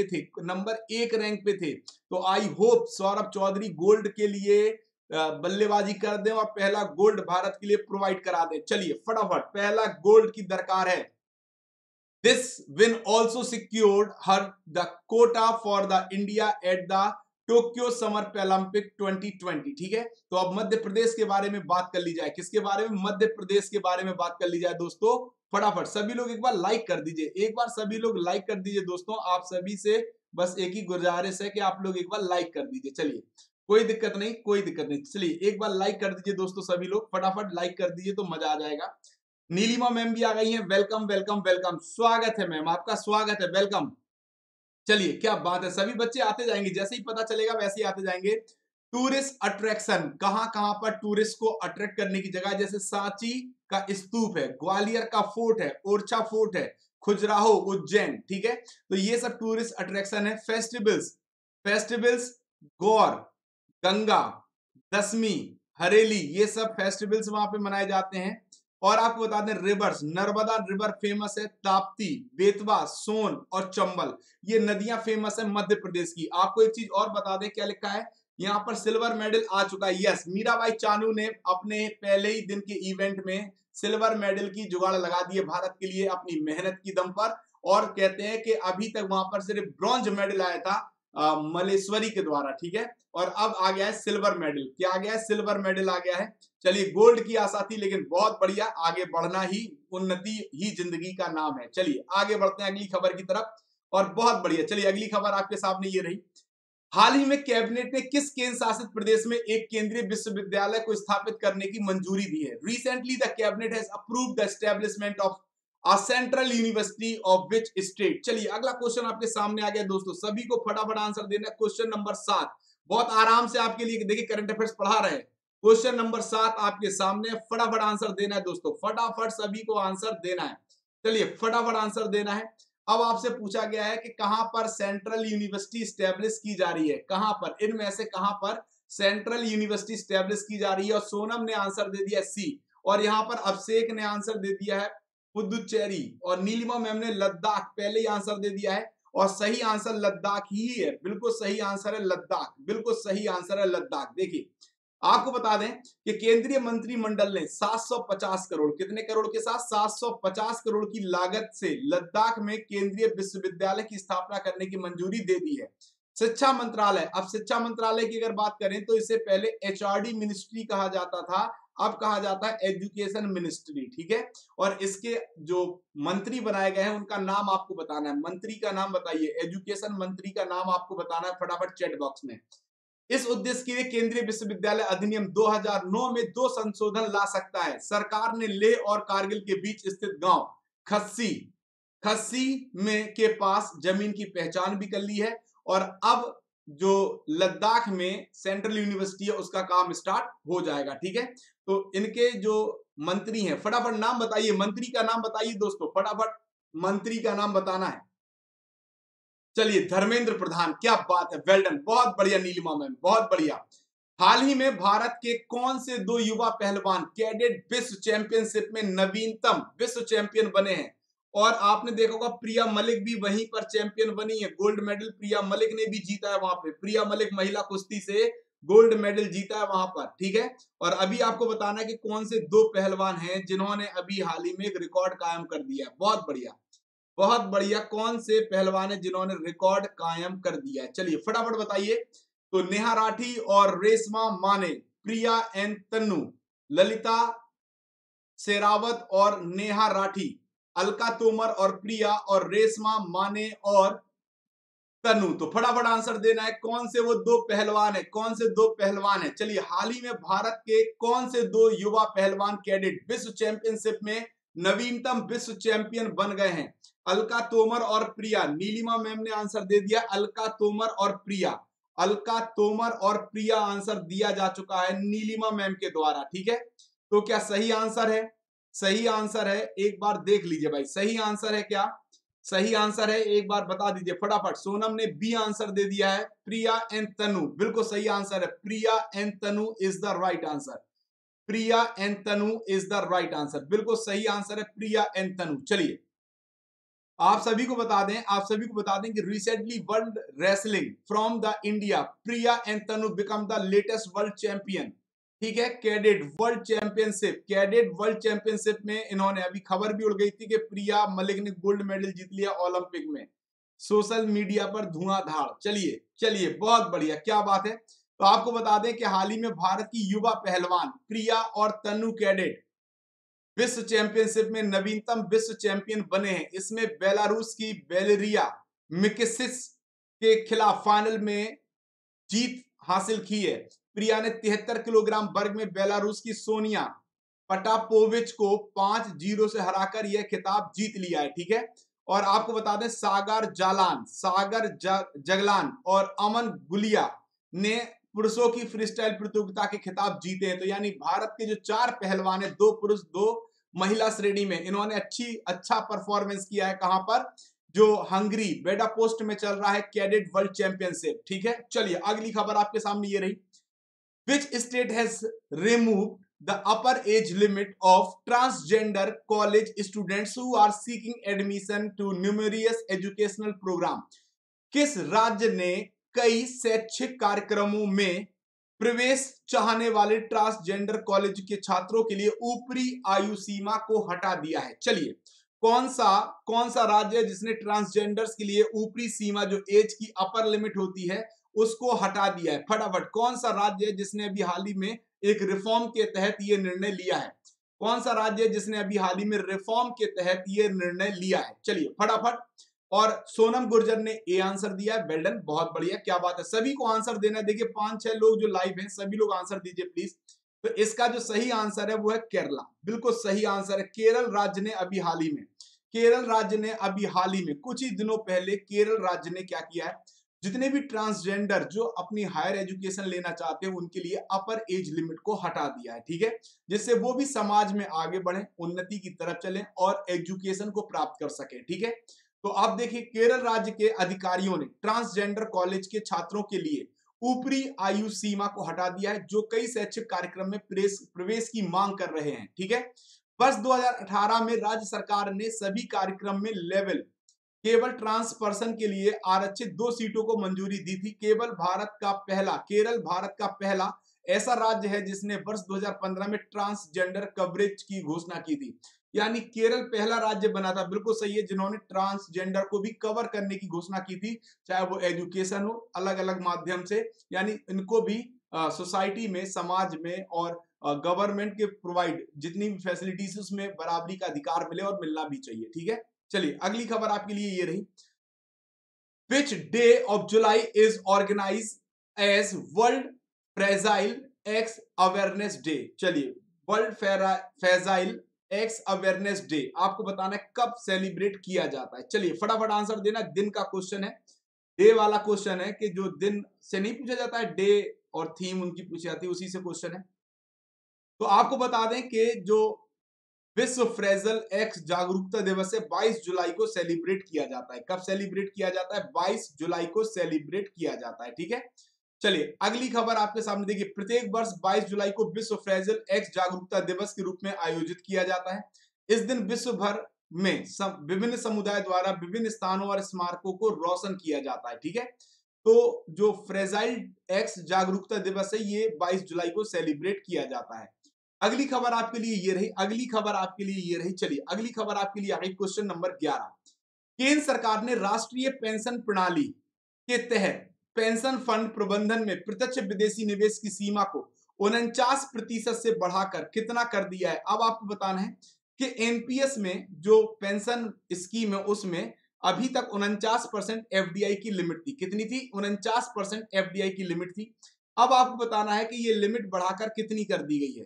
पे थे। तो I hope Saurabh Chaudhary gold के लिए बल्लेबाजी कर दें और पहला गोल्ड भारत के लिए प्रोवाइड करा दें। चलिए, फटाफट पहला गोल्ड की दरकार है। This win also secured her the quota for the India at the Tokyo summer Olympic 2020, ठीक है। तो अब मध्य प्रदेश के बारे में बात कर ली जाए। किसके बारे में? मध्य प्रदेश के बारे में बात कर ली जाए दोस्तों। फटाफट सभी लोग एक बार लाइक कर दीजिए, एक बार सभी लोग लाइक कर दीजिए दोस्तों। आप सभी से बस एक ही गुजारिश है कि आप लोग एक बार लाइक कर दीजिए। चलिए, कोई दिक्कत नहीं, कोई दिक्कत नहीं। चलिए, एक बार लाइक कर दीजिए दोस्तों, सभी लोग फटाफट लाइक कर दीजिए तो मजा आ जाएगा। नीलिमा मैम भी आ गई हैं। वेलकम वेलकम वेलकम, स्वागत है मैम, आपका स्वागत है, वेलकम। चलिए क्या बात है, सभी बच्चे आते जाएंगे, जैसे ही पता चलेगा वैसे ही आते जाएंगे। टूरिस्ट अट्रैक्शन, कहां कहां पर टूरिस्ट को अट्रैक्ट करने की जगह, जैसे सांची का स्तूप है, ग्वालियर का फोर्ट है, ओरछा फोर्ट है, खजुराहो, उज्जैन, ठीक है। तो ये सब टूरिस्ट अट्रैक्शन है। फेस्टिवल्स, फेस्टिवल्स गौर, गंगा, दशमी, हरेली, ये सब फेस्टिवल्स वहां पे मनाए जाते हैं। और आपको बता दें रिवर्स, नर्मदा रिवर फेमस है, ताप्ती, बेतवा, सोन और चंबल, ये नदियां फेमस है मध्य प्रदेश की। आपको एक चीज और बता दें, क्या लिखा है यहाँ पर, सिल्वर मेडल आ चुका है। यस, मीराबाई चानू ने अपने पहले ही दिन के इवेंट में सिल्वर मेडल की जुगाड़ लगा दी है भारत के लिए अपनी मेहनत की दम पर। और कहते हैं कि अभी तक वहां पर सिर्फ ब्रॉन्ज मेडल आया था मलेश्वरी के द्वारा, ठीक है। और अब आ गया है सिल्वर मेडल, क्या आ गया है, सिल्वर मेडल आ गया है। चलिए, गोल्ड की आशा थी लेकिन बहुत बढ़िया, आगे बढ़ना ही उन्नति ही जिंदगी का नाम है। चलिए आगे बढ़ते हैं अगली खबर की तरफ, और बहुत बढ़िया। चलिए अगली खबर आपके सामने ये रही। हाल ही में कैबिनेट ने किस केंद्र शासित प्रदेश में एक केंद्रीय विश्वविद्यालय को स्थापित करने की मंजूरी दी है? Recently the cabinet has approved the establishment of a central university of which state. चलिए अगला क्वेश्चन आपके सामने आ गया दोस्तों, सभी को फटाफट आंसर देना है। क्वेश्चन नंबर 7, बहुत आराम से आपके लिए, देखिए करंट अफेयर्स पढ़ा रहे हैं। क्वेश्चन नंबर 7 आपके सामने, फटाफट आंसर देना है दोस्तों, फटाफट सभी को आंसर देना है। चलिए फटाफट आंसर देना है। अब आपसे पूछा गया है कि कहां पर सेंट्रल यूनिवर्सिटी स्टैब्लिश की जा रही है, कहां पर, इनमें से कहां पर सेंट्रल यूनिवर्सिटी स्टैब्लिश की जा रही है। और सोनम ने आंसर दे दिया सी, और यहां पर अभिषेक ने आंसर दे दिया है पुदुचेरी, और नीलिमा मैम ने लद्दाख पहले ही आंसर दे दिया है। और सही आंसर लद्दाख ही है, बिल्कुल सही आंसर है लद्दाख, बिल्कुल सही आंसर है लद्दाख। देखिए आपको बता दें कि केंद्रीय मंत्रिमंडल ने 750 करोड़, कितने करोड़ के साथ, 750 करोड़ की लागत से लद्दाख में केंद्रीय विश्वविद्यालय की स्थापना करने की मंजूरी दे दी है। शिक्षा मंत्रालय, अब शिक्षा मंत्रालय की अगर बात करें तो इसे पहले एचआरडी मिनिस्ट्री कहा जाता था, अब कहा जाता है एजुकेशन मिनिस्ट्री, ठीक है। और इसके जो मंत्री बनाए गए हैं उनका नाम आपको बताना है, मंत्री का नाम बताइए, एजुकेशन मंत्री का नाम आपको बताना है फटाफट चैट बॉक्स में। इस उद्देश्य के लिए केंद्रीय विश्वविद्यालय अधिनियम 2009 में 2 संशोधन ला सकता है। सरकार ने लेह और कारगिल के बीच स्थित गांव खस्सी, खस्सी में के पास जमीन की पहचान भी कर ली है। और अब जो लद्दाख में सेंट्रल यूनिवर्सिटी है उसका काम स्टार्ट हो जाएगा, ठीक है। तो इनके जो मंत्री हैं, फटाफट नाम बताइए, मंत्री का नाम बताइए दोस्तों, फटाफट मंत्री का नाम बताना है। चलिए धर्मेंद्र प्रधान, क्या बात है, वेल डन, बहुत बढ़िया नीलिमा मैम, बहुत बढ़िया। हाल ही में भारत के कौन से 2 युवा पहलवान कैडेट विश्व चैंपियनशिप में नवीनतम विश्व चैंपियन बने हैं? और आपने देखा होगा प्रिया मलिक भी वहीं पर चैंपियन बनी है, गोल्ड मेडल प्रिया मलिक ने भी जीता है वहां पे। प्रिया मलिक महिला कुश्ती से गोल्ड मेडल जीता है वहां पर, ठीक है। और अभी आपको बताना है कि कौन से 2 पहलवान हैं जिन्होंने अभी हाल ही में एक रिकॉर्ड कायम कर दिया है। बहुत बढ़िया, बहुत बढ़िया, कौन से पहलवान है जिन्होंने रिकॉर्ड कायम कर दिया है, चलिए फटाफट बताइए। तो नेहा राठी और रेशमा माने, प्रिया एन तन्नू, ललिता शेरावत और नेहा राठी, अलका तोमर और प्रिया, और रेशमा माने और तनु। तो फटाफट आंसर देना है, कौन से वो 2 पहलवान है, कौन से 2 पहलवान है। चलिए हाल ही में भारत के कौन से 2 युवा पहलवान कैडेट विश्व चैंपियनशिप में नवीनतम विश्व चैंपियन बन गए हैं? अलका तोमर और प्रिया, नीलिमा मैम ने आंसर दे दिया अलका तोमर और प्रिया, अलका तोमर और प्रिया आंसर दिया जा चुका है नीलिमा मैम के द्वारा, ठीक है। तो क्या सही आंसर है? सही आंसर है, एक बार देख लीजिए भाई, सही आंसर है क्या? सही आंसर है, एक बार बता दीजिए फटाफट। सोनम ने बी आंसर दे दिया है, प्रिया एंड तनु, बिल्कुल सही आंसर है, Priya and Tanu is the right answer, Priya and Tanu is the right answer, बिल्कुल सही आंसर है प्रिया एंड तनु। चलिए आप सभी को बता दें, आप सभी को बता दें कि recently world wrestling from the India, Priya and Tanu become the latest world champion, ठीक है। Cadet world championship, cadet world championship में इन्होंने, अभी खबर भी उड़ गई थी कि प्रिया मलिक ने गोल्ड मेडल जीत लिया ओलंपिक में, सोशल मीडिया पर धुआंधार। चलिए चलिए बहुत बढ़िया, क्या बात है। तो आपको बता दें कि हाल ही में भारत की युवा पहलवान प्रिया और तनु कैडेट विश्व चैंपियनशिप में नवीनतम विश्व चैंपियन बने हैं। इसमें बेलारूस की बेलेरिया मिकिसिस के खिलाफ फाइनल में जीत हासिल की है। प्रिया ने 73 किलोग्राम वर्ग में बेलारूस की सोनिया पटापोविच को 5-0 से हराकर यह खिताब जीत लिया है, ठीक है। और आपको बता दें सागर जगलान और अमन गुलिया ने पुरुषों की फ्रीस्टाइल प्रतियोगिता के खिताब जीते हैं। तो यानी भारत के जो 4 पहलवान है, 2 पुरुष 2 महिला श्रेणी में, इन्होंने अच्छा परफॉर्मेंस किया है। कहां पर? जो हंगरी बेडापोस्ट में चल रहा है कैडेट वर्ल्ड चैंपियनशिप, ठीक है। चलिए अगली खबर आपके सामने ये रही। Which state has remove the upper age limit of transgender college students who are seeking admission to numerous educational program? किस राज्य ने कई शैक्षिक कार्यक्रमों में प्रवेश चाहने वाले ट्रांसजेंडर कॉलेज के छात्रों के लिए ऊपरी आयु सीमा को हटा दिया है? चलिए कौन सा राज्य है जिसने ट्रांसजेंडर्स के लिए ऊपरी सीमा, जो एज की अपर लिमिट होती है, उसको हटा दिया है? फटाफट कौन सा राज्य है जिसने अभी हाल ही में एक रिफॉर्म के तहत यह निर्णय लिया है? कौन सा राज्य है जिसने अभी हाल ही में रिफॉर्म के तहत यह निर्णय लिया है? चलिए फटाफट। और सोनम गुर्जर ने ए आंसर दिया है, वेल, बहुत बढ़िया, क्या बात है। सभी को आंसर देना है। देखिए 5-6 लोग जो लाइव हैं, सभी लोग आंसर दीजिए प्लीज। तो इसका जो सही आंसर है वो है केरला, बिल्कुल सही आंसर है। केरल राज्य ने अभी हाल ही में कुछ ही दिनों पहले केरल राज्य ने क्या किया है, जितने भी ट्रांसजेंडर जो अपनी हायर एजुकेशन लेना चाहते हैं उनके लिए अपर एज लिमिट को हटा दिया है, ठीक है, जिससे वो भी समाज में आगे बढ़े, उन्नति की तरफ चलें और एजुकेशन को प्राप्त कर सके, ठीक है। तो आप देखिए केरल राज्य के अधिकारियों ने ट्रांसजेंडर कॉलेज के छात्रों के लिए ऊपरी आयु सीमा को हटा दिया है, जो कई शैक्षिक कार्यक्रम में प्रवेश की मांग कर रहे हैं, ठीक है। वर्ष 2018 में राज्य सरकार ने सभी कार्यक्रम में केवल ट्रांस पर्सन के लिए आरक्षित 2 सीटों को मंजूरी दी थी। केरल भारत का पहला ऐसा राज्य है जिसने वर्ष 2015 में ट्रांसजेंडर कवरेज की घोषणा की थी। यानी केरल पहला राज्य बना था, बिल्कुल सही है, जिन्होंने ट्रांसजेंडर को भी कवर करने की घोषणा की थी, चाहे वो एजुकेशन हो, अलग अलग माध्यम से, यानी इनको भी सोसाइटी में, समाज में और गवर्नमेंट के प्रोवाइड जितनी भी फैसिलिटीज उसमें बराबरी का अधिकार मिले और मिलना भी चाहिए, ठीक है। चलिए अगली खबर आपके लिए ये रही। Which day of July is organize as world fragile X awareness day? चलिए world fragile X awareness day आपको बताना है कब सेलिब्रेट किया जाता है। चलिए फटाफट आंसर देना। दिन का क्वेश्चन है, डे वाला क्वेश्चन है, कि जो दिन से नहीं पूछा जाता है, डे और थीम उनकी पूछी जाती है, उसी से क्वेश्चन है। तो आपको बता दें कि जो विश्व फ्रेजल एक्स जागरूकता दिवस है 22 जुलाई को सेलिब्रेट किया जाता है। कब सेलिब्रेट किया जाता है? 22 जुलाई को सेलिब्रेट किया जाता है, ठीक है। चलिए अगली खबर आपके सामने देखिए। प्रत्येक वर्ष 22 जुलाई को विश्व फ्रेजल एक्स जागरूकता दिवस के रूप में आयोजित किया जाता है। इस दिन विश्व भर में विभिन्न समुदाय द्वारा विभिन्न स्थानों और स्मारकों को रोशन किया जाता है, ठीक है। तो जो फ्रेजाइल एक्स जागरूकता दिवस है ये 22 जुलाई को सेलिब्रेट किया जाता है। अगली खबर आपके लिए ये रही। चलिए अगली खबर आपके लिए आ गई, क्वेश्चन नंबर 11। केंद्र सरकार ने राष्ट्रीय पेंशन प्रणाली के तहत पेंशन फंड प्रबंधन में प्रत्यक्ष विदेशी निवेश की सीमा को 49% से बढ़ाकर कितना कर दिया है? अब आपको बताना है कि एनपीएस में जो पेंशन स्कीम है उसमें अभी तक 49% एफडीआई की लिमिट थी। कितनी थी? 49% एफडीआई की लिमिट थी। अब आपको बताना है कि ये लिमिट बढ़ाकर कितनी कर दी गई है,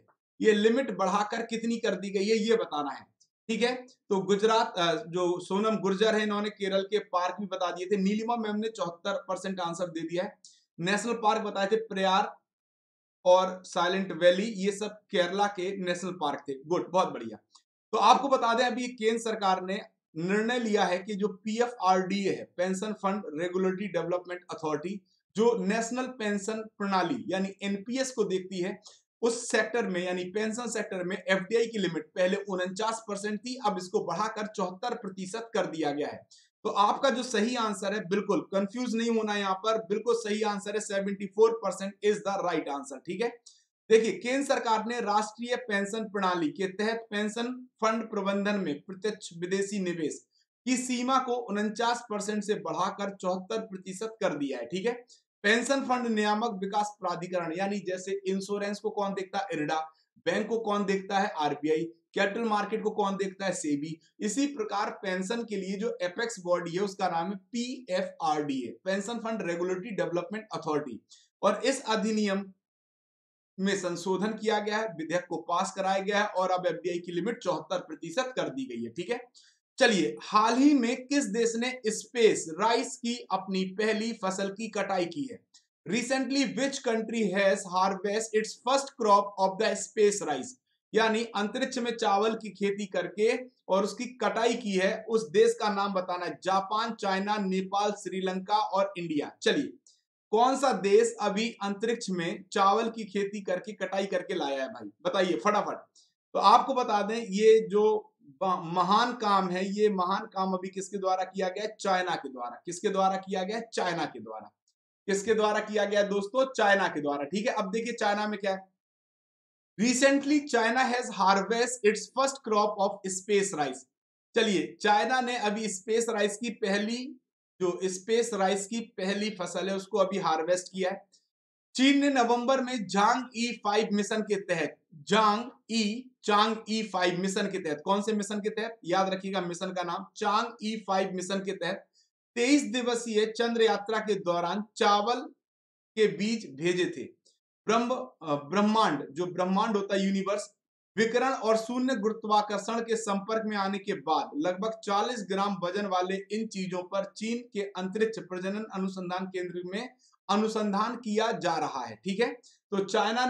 ये बताना है, ठीक है। तो गुजरात जो सोनम गुर्जर है, इन्होंने केरल के पार्क भी बता दिए थे। नीलिमा मैम ने 74% आंसर दे दिया है। नेशनल पार्क बताए थे प्रयार और साइलेंट वैली, ये सब केरला के नेशनल पार्क थे। गुड, बहुत बढ़िया। तो आपको बता दें अभी केंद्र सरकार ने निर्णय लिया है कि जो पीएफआरडीए है, pension fund regulatory development authority, जो नेशनल पेंशन प्रणाली यानी एनपीएस को देखती है, उस सेक्टर में यानी पेंशन सेक्टर में एफडीआई की लिमिट पहले 49% थी, अब इसको बढ़ाकर 74% कर दिया गया है। तो आपका जो सही आंसर है, बिल्कुल कंफ्यूज नहीं होना यहां पर, बिल्कुल सही आंसर है 74% इज द राइट आंसर, ठीक है। देखिए केंद्र सरकार ने राष्ट्रीय पेंशन प्रणाली के तहत पेंशन फंड प्रबंधन में प्रत्यक्ष विदेशी निवेश की सीमा को 49% से बढ़ाकर 74% कर दिया है, ठीक है। पेंशन फंड नियामक विकास प्राधिकरण, यानी जैसे इंश्योरेंस को कौन देखता है? इरडा। बैंक को कौन देखता है? आरबीआई। कैपिटल मार्केट को कौन देखता है? सेबी। इसी प्रकार पेंशन के लिए जो एपेक्स बॉडी है उसका नाम है PFRDA, pension fund regulatory development authority. और इस अधिनियम में संशोधन किया गया है, विधेयक को पास कराया गया है और अब एफडीआई की लिमिट 74% कर दी गई है। ठीक है, चलिए, हाल ही में किस देश ने स्पेस राइस की अपनी पहली फसल की कटाई की है? Recently which country has harvest its first crop of the space rice? यानी अंतरिक्ष में चावल की खेती करके और उसकी कटाई की है, उस देश का नाम बताना है। जापान, चाइना, नेपाल, श्रीलंका और इंडिया। चलिए, कौन सा देश अभी अंतरिक्ष में चावल की खेती करके कटाई करके लाया है भाई, बताइए फटाफट। तो आपको बता दें, ये जो महान काम है, ये महान काम अभी किसके द्वारा किया गया है? चाइना के द्वारा। किसके द्वारा किया गया है? चाइना के द्वारा। किसके द्वारा किया गया दोस्तों? चाइना के द्वारा। ठीक है, अब देखिए चाइना में क्या है। Recently China has harvest its first crop of space rice. चलिए, चाइना ने अभी स्पेस राइस की पहली जो स्पेस राइस की पहली फसल है उसको अभी हार्वेस्ट किया है। चीन ने नवंबर में चांग-ई 5 मिशन के तहत चांग-ई 5 मिशन के तहत, कौन से मिशन के तहत? याद रखिएगा मिशन का नाम, चांग-ई 5 मिशन के तहत 23 दिवसीय चंद्र यात्रा के दौरान चावल के बीज भेजे थे। ब्रह्मांड, जो ब्रह्मांड होता है यूनिवर्स, विकिरण और शून्य गुरुत्वाकर्षण के संपर्क में आने के बाद लगभग 40 ग्राम वजन वाले इन चीजों पर चीन के अंतरिक्ष प्रजनन अनुसंधान केंद्र में अनुसंधान किया जा रहा है। ठीक है, तो चाइना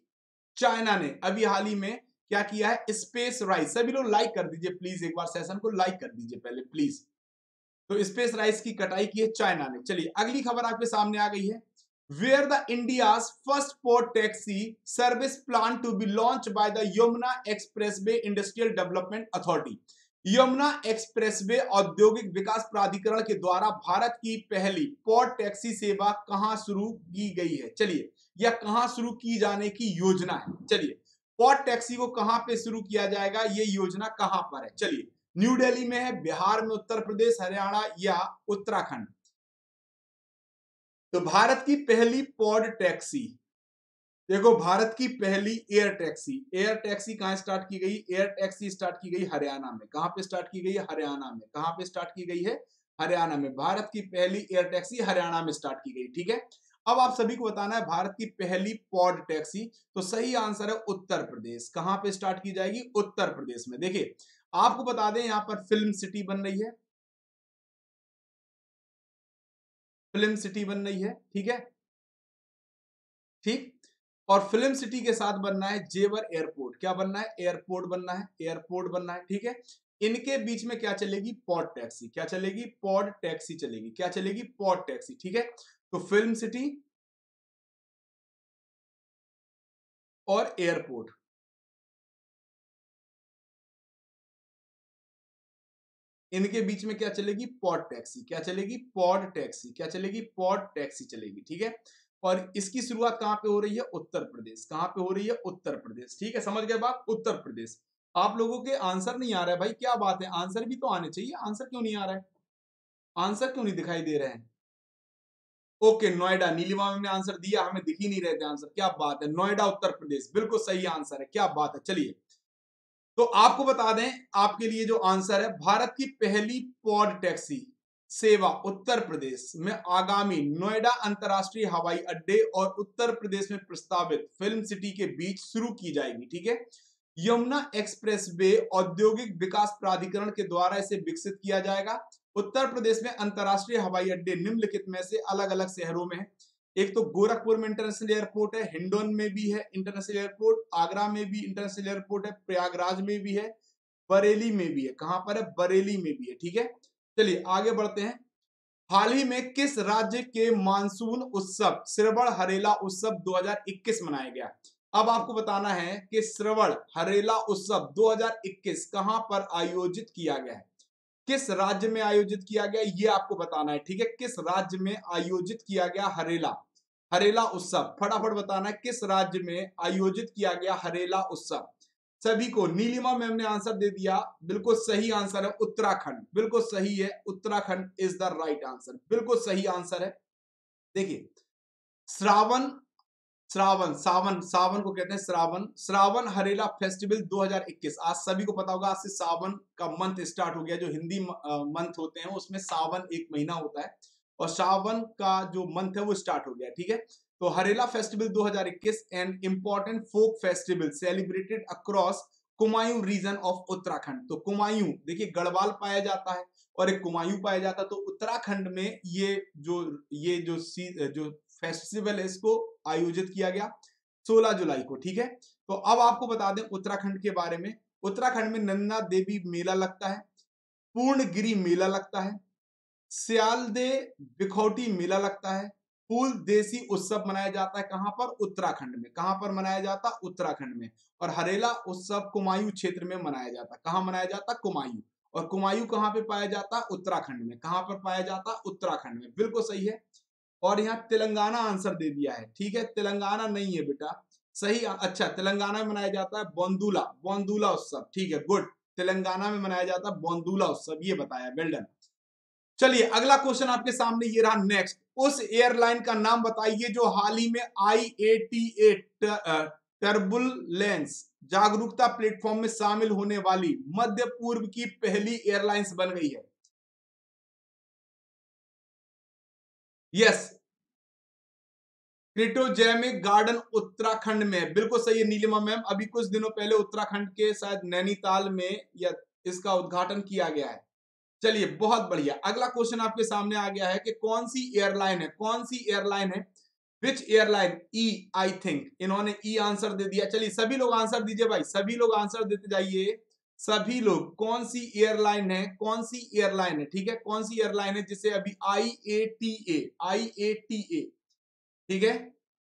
ने अभी हाल ही में क्या किया है? Space rice. सभी लोग लाइक कर दीजिए प्लीज, एक बार सेशन को लाइक कर दीजिए पहले प्लीज। तो स्पेस राइस की कटाई की है चाइना ने। चलिए, अगली खबर आपके सामने आ गई है। Where the India's first port taxi service plan to be launched by the Yamuna Expressway Industrial Development Authority। Yamuna expressway औद्योगिक विकास प्राधिकरण के द्वारा भारत की पहली पोर्ट टैक्सी सेवा कहां शुरू की गई है? चलिए, या कहां शुरू की जाने की योजना है? चलिए, पोर्ट टैक्सी को कहां पे शुरू किया जाएगा, ये योजना कहां पर है? चलिए, न्यू दिल्ली में है, बिहार में, उत्तर प्रदेश, हरियाणा या उत्तराखंड? तो भारत की पहली पॉड टैक्सी, देखो, भारत की पहली एयर टैक्सी कहां स्टार्ट की गई? एयर टैक्सी स्टार्ट की गई हरियाणा में। कहां पे स्टार्ट की गई है? हरियाणा में। कहां पे स्टार्ट की गई है? हरियाणा में। भारत की पहली एयर टैक्सी हरियाणा में स्टार्ट की गई। ठीक है, अब आप सभी को बताना है भारत की पहली पॉड टैक्सी, तो सही आंसर है उत्तर प्रदेश। कहां पे स्टार्ट की जाएगी? उत्तर प्रदेश में। देखिए, आपको बता दें, यहां पर फिल्म सिटी बन रही है, फिल्म सिटी बन रही है। ठीक है, ठीक, और फिल्म सिटी के साथ बनना है जेवर एयरपोर्ट। क्या बनना है? एयरपोर्ट बनना है, एयरपोर्ट बनना है। ठीक है, इनके बीच में क्या चलेगी? Pod taxi. क्या चलेगी? पॉड टैक्सी चलेगी। क्या चलेगी? Pod taxi. ठीक है, तो फिल्म सिटी और एयरपोर्ट, इनके बीच में क्या चलेगी? Pod taxi. क्या चलेगी? Pod taxi. क्या चलेगी? पॉड टैक्सी चलेगी। ठीक है, और इसकी शुरुआत कहां पे हो रही है? उत्तर प्रदेश। कहां पे हो रही है? उत्तर प्रदेश। ठीक है, समझ गए बात? उत्तर प्रदेश। आप लोगों के आंसर नहीं आ रहा है भाई, क्या बात है? आंसर भी तो आने चाहिए, आंसर क्यों नहीं आ रहा है? आंसर क्यों नहीं दिखाई दे रहे हैं? ओके, नोएडा। नीलिमा मैम ने आंसर दिया, हमें दिख ही नहीं रहे थे आंसर। क्या बात है, नोएडा उत्तर प्रदेश बिल्कुल सही आंसर है। क्या बात है। चलिए, तो आपको बता दें, आपके लिए जो आंसर है, भारत की पहली पॉड टैक्सी सेवा उत्तर प्रदेश में आगामी नोएडा अंतरराष्ट्रीय हवाई अड्डे और उत्तर प्रदेश में प्रस्तावित फिल्म सिटी के बीच शुरू की जाएगी। ठीक है, यमुना एक्सप्रेसवे औद्योगिक विकास प्राधिकरण के द्वारा इसे विकसित किया जाएगा। उत्तर प्रदेश में अंतरराष्ट्रीय हवाई अड्डे निम्नलिखित में से अलग अलग शहरों में है। एक तो गोरखपुर में इंटरनेशनल एयरपोर्ट है, हिंडौन में भी है इंटरनेशनल एयरपोर्ट, आगरा में भी इंटरनेशनल एयरपोर्ट है, प्रयागराज में भी है, बरेली में भी है। कहां पर है? बरेली में भी है। ठीक है, चलिए आगे बढ़ते हैं। हाल ही में किस राज्य के मानसून उत्सव श्रवण हरेला उत्सव 2021 मनाया गया? अब आपको बताना है कि श्रवण हरेला उत्सव 2021 कहां पर आयोजित किया गया है, किस राज्य में आयोजित किया गया, ये आपको बताना है। ठीक है, किस राज्य में आयोजित किया गया हरेला हरेला उत्सव, फटाफट बताना है किस राज्य में आयोजित किया गया हरेला उत्सव। सभी को, नीलिमा मैम ने आंसर दे दिया, बिल्कुल सही आंसर है उत्तराखंड। बिल्कुल सही है, Uttarakhand is the right answer, बिल्कुल सही आंसर है। देखिए, श्रावण श्रावण सावन सावन को कहते हैं श्रावण हरेला फेस्टिवल 2021, आज सभी को पता होगा, आज से सावन का मंथ स्टार्ट हो गया। जो हिंदी मंथ होते हैं उसमें सावन एक महीना होता है और सावन का जो मंथ है वो स्टार्ट हो गया। ठीक है, तो Harela festival 2021 an important folk festival celebrated across Kumaon region of Uttarakhand. तो कुमायूं देखिए गढ़वाल पाया जाता है और एक कुमायूं पाया जाता है, तो उत्तराखंड में जो फेस्टिवल है इसको आयोजित किया गया 16 जुलाई को। ठीक है, तो अब आपको बता दें उत्तराखंड के बारे में। उत्तराखंड में नंदा देवी मेला लगता है, पूर्णगिरी मेला लगता है, सियालदे बिखौटी मेला लगता है, फूल देसी उत्सव मनाया जाता है। कहां पर? उत्तराखंड में। कहां पर मनाया जाता? उत्तराखंड में। और हरेला उत्सव कुमायूं क्षेत्र में मनाया जाता। कहां मनाया जाता? कुमायूं। और कुमायूं कहां पे पाया जाता? उत्तराखंड में। कहां पर पाया जाता? उत्तराखंड में। बिल्कुल सही है। और यहाँ तेलंगाना आंसर दे दिया है। ठीक है, तेलंगाना नहीं है बेटा, सही। अच्छा, तेलंगाना में मनाया जाता है बोंदुला, बोंदुला उत्सव। ठीक है, गुड। तेलंगाना में मनाया जाता है बोंदुला उत्सव, ये बताया, वेल डन। चलिए अगला क्वेश्चन आपके सामने ये रहा नेक्स्ट। उस एयरलाइन का नाम बताइए जो हाल ही में IATA टर्बुलेंस जागरूकता प्लेटफॉर्म में शामिल होने वाली मध्य पूर्व की पहली एयरलाइंस बन गई है। यस, क्रिटोजेमिक गार्डन उत्तराखंड में। बिल्कुल सही है नीलिमा मैम, अभी कुछ दिनों पहले उत्तराखंड के शायद नैनीताल में या इसका उद्घाटन किया गया है। चलिए बहुत बढ़िया। अगला क्वेश्चन आपके सामने आ गया है कि कौन सी एयरलाइन है, कौन सी एयरलाइन है, विच एयरलाइन, ई आई थिंक, इन्होंने ई आंसर दे दिया। चलिए सभी लोग आंसर दीजिए भाई, सभी लोग आंसर देते जाइए, सभी लोग। कौन सी एयरलाइन है, कौन सी एयरलाइन है? ठीक है, कौन सी एयरलाइन है जिसे अभी IATA ठीक है,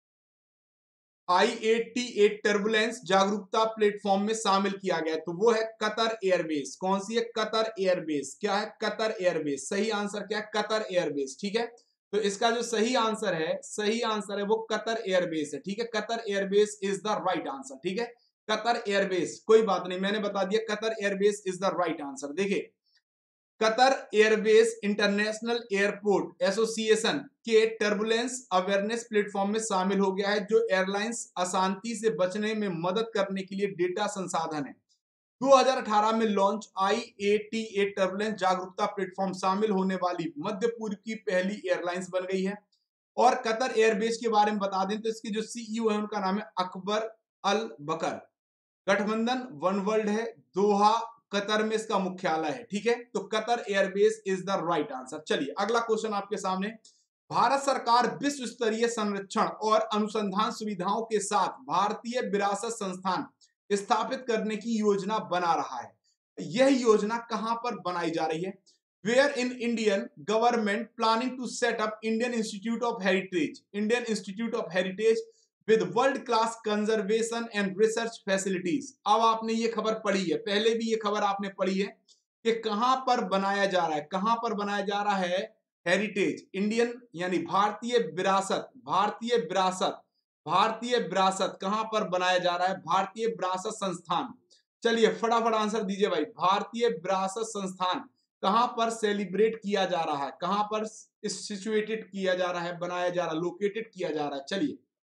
IATA टर्बुलेंस जागरूकता प्लेटफॉर्म में शामिल किया गया है, तो वो है कतर एयरवेज। कौन सी है? Qatar airways. क्या है? Qatar airways. सही आंसर क्या है? Qatar airways. ठीक है, तो इसका जो सही आंसर है, सही आंसर है वो कतर एयरवेज है। ठीक है, Qatar airways is the right answer. ठीक है, कतर एयरवेज, कोई बात नहीं, मैंने बता दिया, Qatar airways is the right answer. देखिए, Qatar airways international airport association के टर्बुलेंस अवेयरनेस प्लेटफॉर्म में शामिल हो गया है, जो एयरलाइंस अशांति से बचने में मदद करने के लिए डेटा संसाधन है। 2018 में लॉन्च IATA टर्बुलेंस जागरूकता प्लेटफॉर्म शामिल होने वाली मध्य पूर्व की पहली एयरलाइंस बन गई है। और कतर एयरवेज के बारे में बता दें तो इसके जो CEO है उनका नाम है अकबर अल बकर। गठबंधन वन वर्ल्ड है, दोहा कतर में इसका मुख्यालय है। ठीक है, तो Qatar airbase is the right answer. चलिए अगला क्वेश्चन आपके सामने। भारत सरकार विश्व स्तरीय संरक्षण और अनुसंधान सुविधाओं के साथ भारतीय विरासत संस्थान स्थापित करने की योजना बना रहा है। यह योजना कहां पर बनाई जा रही है? Where in Indian government planning to set up Indian institute of heritage, Indian institute of heritage with world class conservation and research facilities. अब आपने ये खबर पढ़ी है, पहले भी ये खबर आपने पढ़ी है कि कहां पर बनाया जा रहा है, कहां पर बनाया जा रहा है हेरिटेज, इंडियन यानी भारतीय विरासत, भारतीय विरासत, भारतीय विरासत कहां पर बनाया जा रहा है? भारतीय विरासत संस्थान। चलिए फटाफट आंसर दीजिए भाई, भारतीय विरासत संस्थान कहां पर सेलिब्रेट किया जा रहा है, कहां पर सिचुएटेड किया जा रहा है, बनाया जा रहा है, लोकेटेड किया जा रहा है? चलिए,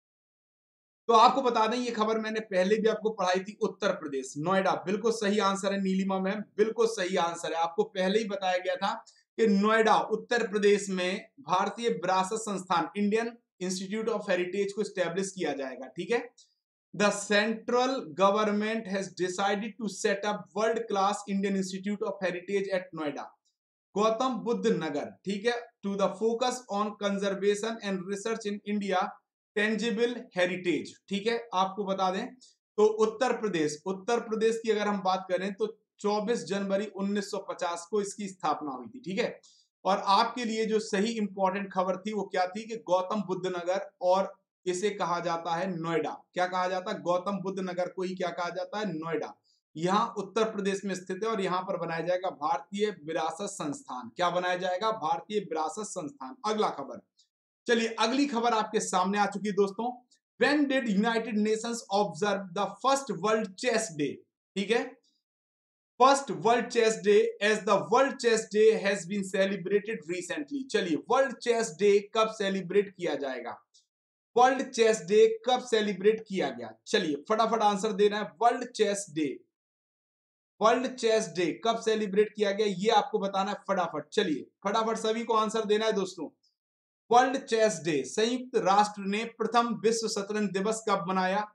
तो आपको बता दें ये खबर मैंने पहले भी आपको पढ़ाई थी, उत्तर प्रदेश नोएडा। बिल्कुल सही आंसर है नीलिमा मैम, बिल्कुल सही आंसर है। आपको पहले ही बताया गया था कि नोएडा उत्तर प्रदेश में भारतीय विरासत संस्थान इंडियन इंस्टीट्यूट ऑफ हेरिटेज को स्टैब्लिश किया जाएगा। ठीक है, the central government has decided to set up world class Indian institute of heritage at Noida Gautam Buddh Nagar. ठीक है, to the focus on conservation and research in India tangible heritage. ठीक है, आपको बता दें तो उत्तर प्रदेश की अगर हम बात करें तो 24 जनवरी 1950 को इसकी स्थापना हुई थी। ठीक है, और आपके लिए जो सही इंपॉर्टेंट खबर थी वो क्या थी कि गौतम बुद्ध नगर, और इसे कहा जाता है नोएडा। क्या कहा जाता है? गौतम बुद्ध नगर को ही क्या कहा जाता है? नोएडा। यहाँ उत्तर प्रदेश में स्थित है और यहाँ पर बनाया जाएगा भारतीय विरासत संस्थान। क्या बनाया जाएगा? भारतीय विरासत संस्थान। अगला खबर, चलिए अगली खबर आपके सामने आ चुकी है दोस्तों। When did United Nations observe the first World Chess Day? ठीक है, first world chess day as the world chess day has been celebrated recently. चलिए वर्ल्ड चेस डे कब सेलिब्रेट किया जाएगा? वर्ल्ड चेस डे कब सेलिब्रेट किया गया? चलिए फटाफट आंसर देना है। World chess day, world chess day कब सेलिब्रेट किया गया ये आपको बताना है फटाफट। चलिए फटाफट सभी को आंसर देना है दोस्तों। वर्ल्ड चेस डे, संयुक्त राष्ट्र ने प्रथम विश्व शतरंज दिवस कब मनाया,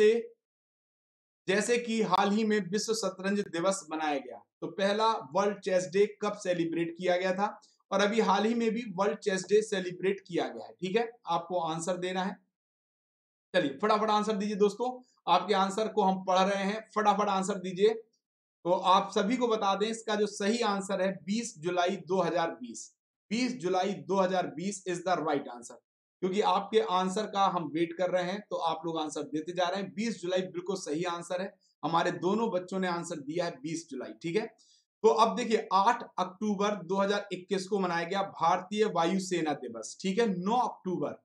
जैसे कि हाल ही में विश्व शतरंज दिवस मनाया गया। तो पहला वर्ल्ड चेस डे कब सेलिब्रेट किया गया था, और अभी हाल ही में भी वर्ल्ड चेस डे सेलिब्रेट किया गया है। ठीक है, आपको आंसर देना है। चलिए फटाफट आंसर दीजिए दोस्तों, आपके आंसर को हम पढ़ रहे हैं, फटाफट आंसर दीजिए। तो आप सभी को बता दें, इसका जो सही आंसर है 20 जुलाई 2020। 20 जुलाई 2020 इज द राइट आंसर। क्योंकि आपके आंसर का हम वेट कर रहे हैं, तो आप लोग आंसर देते जा रहे हैं। 20 जुलाई बिल्कुल सही आंसर है। हमारे दोनों बच्चों ने आंसर दिया है 20 जुलाई। ठीक है, तो अब देखिए 8 अक्टूबर 2021 को मनाया गया भारतीय वायुसेना दिवस। ठीक है, 9 अक्टूबर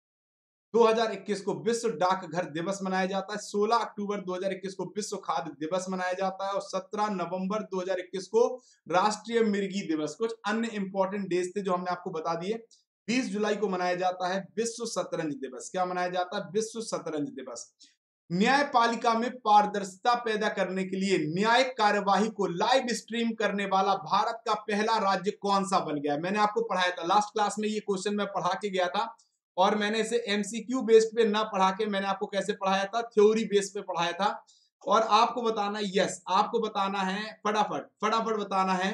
2021 को विश्व डाकघर दिवस मनाया जाता है। 16 अक्टूबर 2021 को विश्व खाद्य दिवस मनाया जाता है, और 17 नवंबर 2021 को राष्ट्रीय मिर्गी दिवस। कुछ अन्य इंपॉर्टेंट डेज थे जो हमने आपको बता दिए। 20 जुलाई को मनाया जाता है विश्व शतरंज दिवस। क्या मनाया जाता है? विश्व शतरंज दिवस। न्यायपालिका में पारदर्शिता पैदा करने के लिए न्यायिक कार्यवाही को लाइव स्ट्रीम करने वाला भारत का पहला राज्य कौन सा बन गया? मैंने आपको पढ़ाया था लास्ट क्लास में, ये क्वेश्चन मैं पढ़ा के गया था, और मैंने इसे एमसीक्यू बेस्ड पे ना पढ़ा के मैंने आपको कैसे पढ़ाया था? थ्योरी बेस पे पढ़ाया था। और आपको बताना, यस आपको बताना है, फटाफट फटाफट बताना है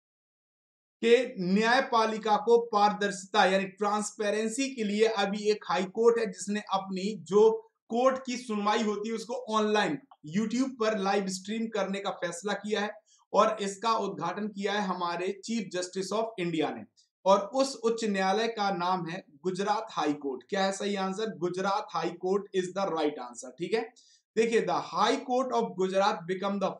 कि न्यायपालिका को पारदर्शिता यानी ट्रांसपेरेंसी के लिए अभी एक हाई कोर्ट है जिसने अपनी जो कोर्ट की सुनवाई होती है उसको ऑनलाइन यूट्यूब पर लाइव स्ट्रीम करने का फैसला किया है, और इसका उद्घाटन किया है हमारे चीफ जस्टिस ऑफ इंडिया ने। और उस उच्च न्यायालय का नाम है गुजरात हाई कोर्ट। क्या है सही answer? Gujarat high court is the right answer. ठीक है, देखिए the high court of Gujarat become the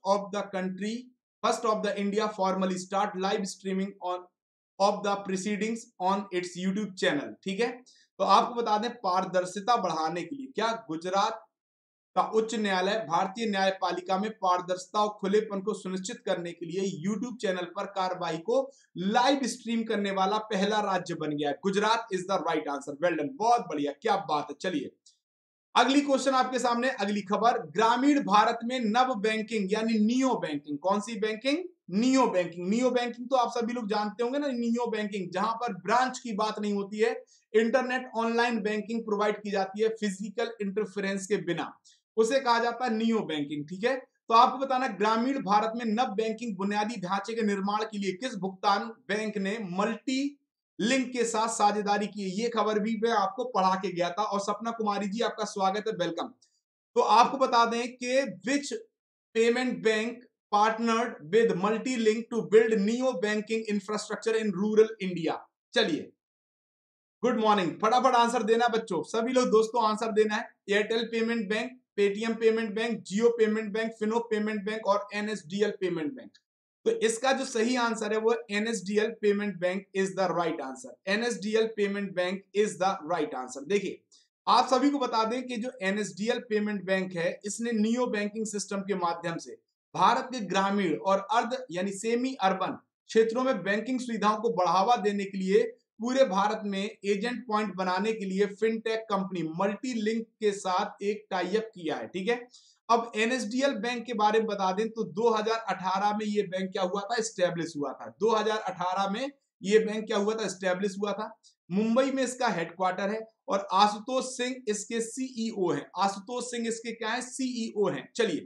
first of the India formally start live streaming on of the proceedings on its YouTube channel. ठीक है, तो आपको बता दें पारदर्शिता बढ़ाने के लिए क्या गुजरात का उच्च न्यायालय भारतीय न्यायपालिका में पारदर्शिता और खुलेपन को सुनिश्चित करने के लिए यूट्यूब चैनल पर कार्रवाई को लाइव स्ट्रीम करने वाला पहला राज्य बन गया है। Gujarat is the right answer. Well done, बहुत बढ़िया, क्या बात है। चलिए अगली क्वेश्चन आपके सामने, अगली खबर। ग्रामीण भारत में नव बैंकिंग यानी नियो बैंकिंग, कौन सी banking? Neo banking. Neo banking तो आप सभी लोग जानते होंगे ना, नियो बैंकिंग जहां पर ब्रांच की बात नहीं होती है, इंटरनेट ऑनलाइन बैंकिंग प्रोवाइड की जाती है फिजिकल इंटरफेरेंस के बिना, उसे कहा जाता है नियो बैंकिंग। ठीक है, तो आपको बताना ग्रामीण भारत में नव बैंकिंग बुनियादी ढांचे के निर्माण के लिए किस भुगतान बैंक ने मल्टी लिंक के साथ साझेदारी की? ये खबर भी मैं आपको पढ़ा के गया था। और सपना कुमारी जी आपका स्वागत है, वेलकम। तो आपको बता दें कि which payment bank partnered with multi link to build neo banking infrastructure in rural India? चलिए गुड मॉर्निंग, फटाफट आंसर देना बच्चों, सभी लोग दोस्तों आंसर देना है। Airtel payment bank, Paytm payment bank, Jio payment bank, Fino payment bank और एनएसडीएल पेमेंट बैंक। तो इसका जो सही आंसर है वो NSDL payment bank is the right answer. NSDL payment bank is the right answer. देखिए आप सभी को बता दें कि जो एनएसडीएल पेमेंट बैंक है इसने नियो बैंकिंग सिस्टम के माध्यम से भारत के ग्रामीण और अर्ध यानी सेमी अर्बन क्षेत्रों में बैंकिंग सुविधाओं को बढ़ावा देने के लिए पूरे भारत में एजेंट पॉइंट बनाने के लिए फिनटेक कंपनी मल्टी लिंक के साथ एक टाई अप किया है। ठीक है, अब एनएसडीएल बैंक के बारे में बता दें तो 2018 में ये बैंक क्या हुआ था? एस्टेब्लिश हुआ था। 2018 में ये बैंक क्या हुआ था? एस्टेब्लिश हुआ था। मुंबई में इसका हेडक्वार्टर है, और आशुतोष सिंह इसके सीईओ हैं। आशुतोष सिंह इसके क्या है? सीईओ हैं। चलिए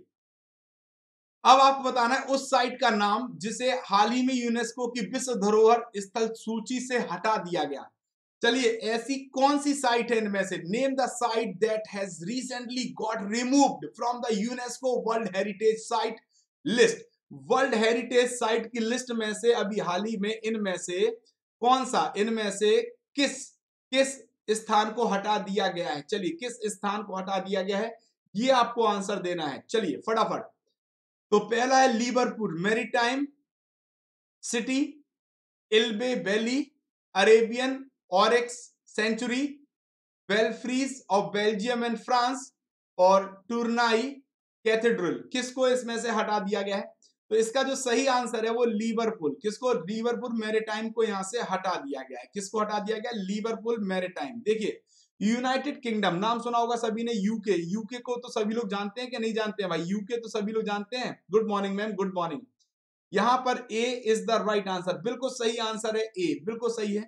अब आपको बताना है उस साइट का नाम जिसे हाल ही में यूनेस्को की विश्व धरोहर स्थल सूची से हटा दिया गया। चलिए ऐसी कौन सी साइट है इनमें से? Name the site that has recently got removed from the UNESCO world heritage site list. World heritage site की लिस्ट में से अभी हाल ही में इनमें से कौन सा, इनमें से किस किस स्थान को हटा दिया गया है? चलिए किस स्थान को हटा दिया गया है ये आपको आंसर देना है। चलिए फटाफट। तो पहला है Liverpool maritime city, Elbe valley, Arabian oryx sanctuary, belfries of Belgium and France, और टूरनाई कैथेड्रल। किसको इसमें से हटा दिया गया है? तो इसका जो सही आंसर है वो लिवरपूल। किसको? लिवरपूल मैरीटाइम को यहां से हटा दिया गया है। किसको हटा दिया गया? Liverpool maritime. देखिए यूनाइटेड किंगडम नाम सुना होगा सभी ने, यूके। यूके को तो सभी लोग जानते हैं कि नहीं जानते हैं भाई? यूके तो सभी लोग जानते हैं। Good morning ma'am, good morning. यहां पर A is the right answer, बिल्कुल सही आंसर है ए, बिल्कुल सही है।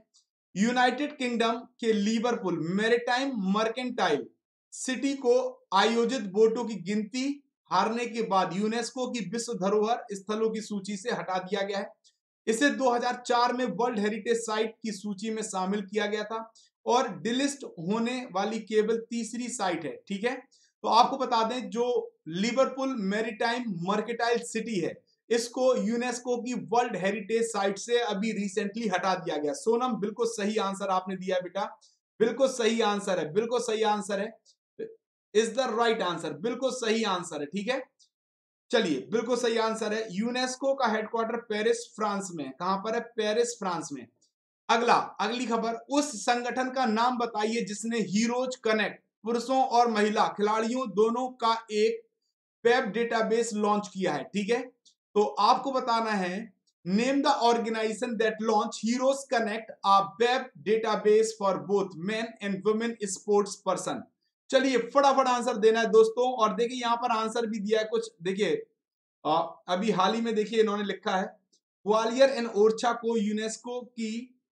यूनाइटेड किंगडम के लिवरपूल मैरीटाइम मर्केंटाइल सिटी को आयोजित बोटों की गिनती हारने के बाद यूनेस्को की विश्व धरोहर स्थलों की सूची से हटा दिया गया है। इसे 2004 में वर्ल्ड हेरिटेज साइट की सूची में शामिल किया गया था और डिलिस्ट होने वाली केवल तीसरी साइट है। ठीक है, तो आपको बता दें जो लिवरपूल मैरीटाइम मर्केंटाइल सिटी है इसको यूनेस्को की वर्ल्ड हेरिटेज साइट से अभी रिसेंटली हटा दिया गया। सोनम बिल्कुल सही आंसर आपने दिया बेटा, बिल्कुल सही आंसर है, बिल्कुल सही आंसर है, इज द राइट आंसर, बिल्कुल सही आंसर है। ठीक है, चलिए बिल्कुल सही आंसर है। यूनेस्को का हेडक्वार्टर पेरिस फ्रांस में, कहां पर है? पेरिस फ्रांस में। अगली खबर, उस संगठन का नाम बताइए जिसने हीरोज कनेक्ट पुरुषों और महिला खिलाड़ियों दोनों का एक वेब डेटाबेस लॉन्च किया है। ठीक है, तो आपको बताना है name the organisation that launch heroes connect a web database for both men and women sports person. चलिए फटाफट आंसर देना है दोस्तों, और देखिए यहां पर आंसर भी दिया है कुछ। देखिए अभी हाल ही में देखिए इन्होंने लिखा है ग्वालियर एंड ओरछा को यूनेस्को की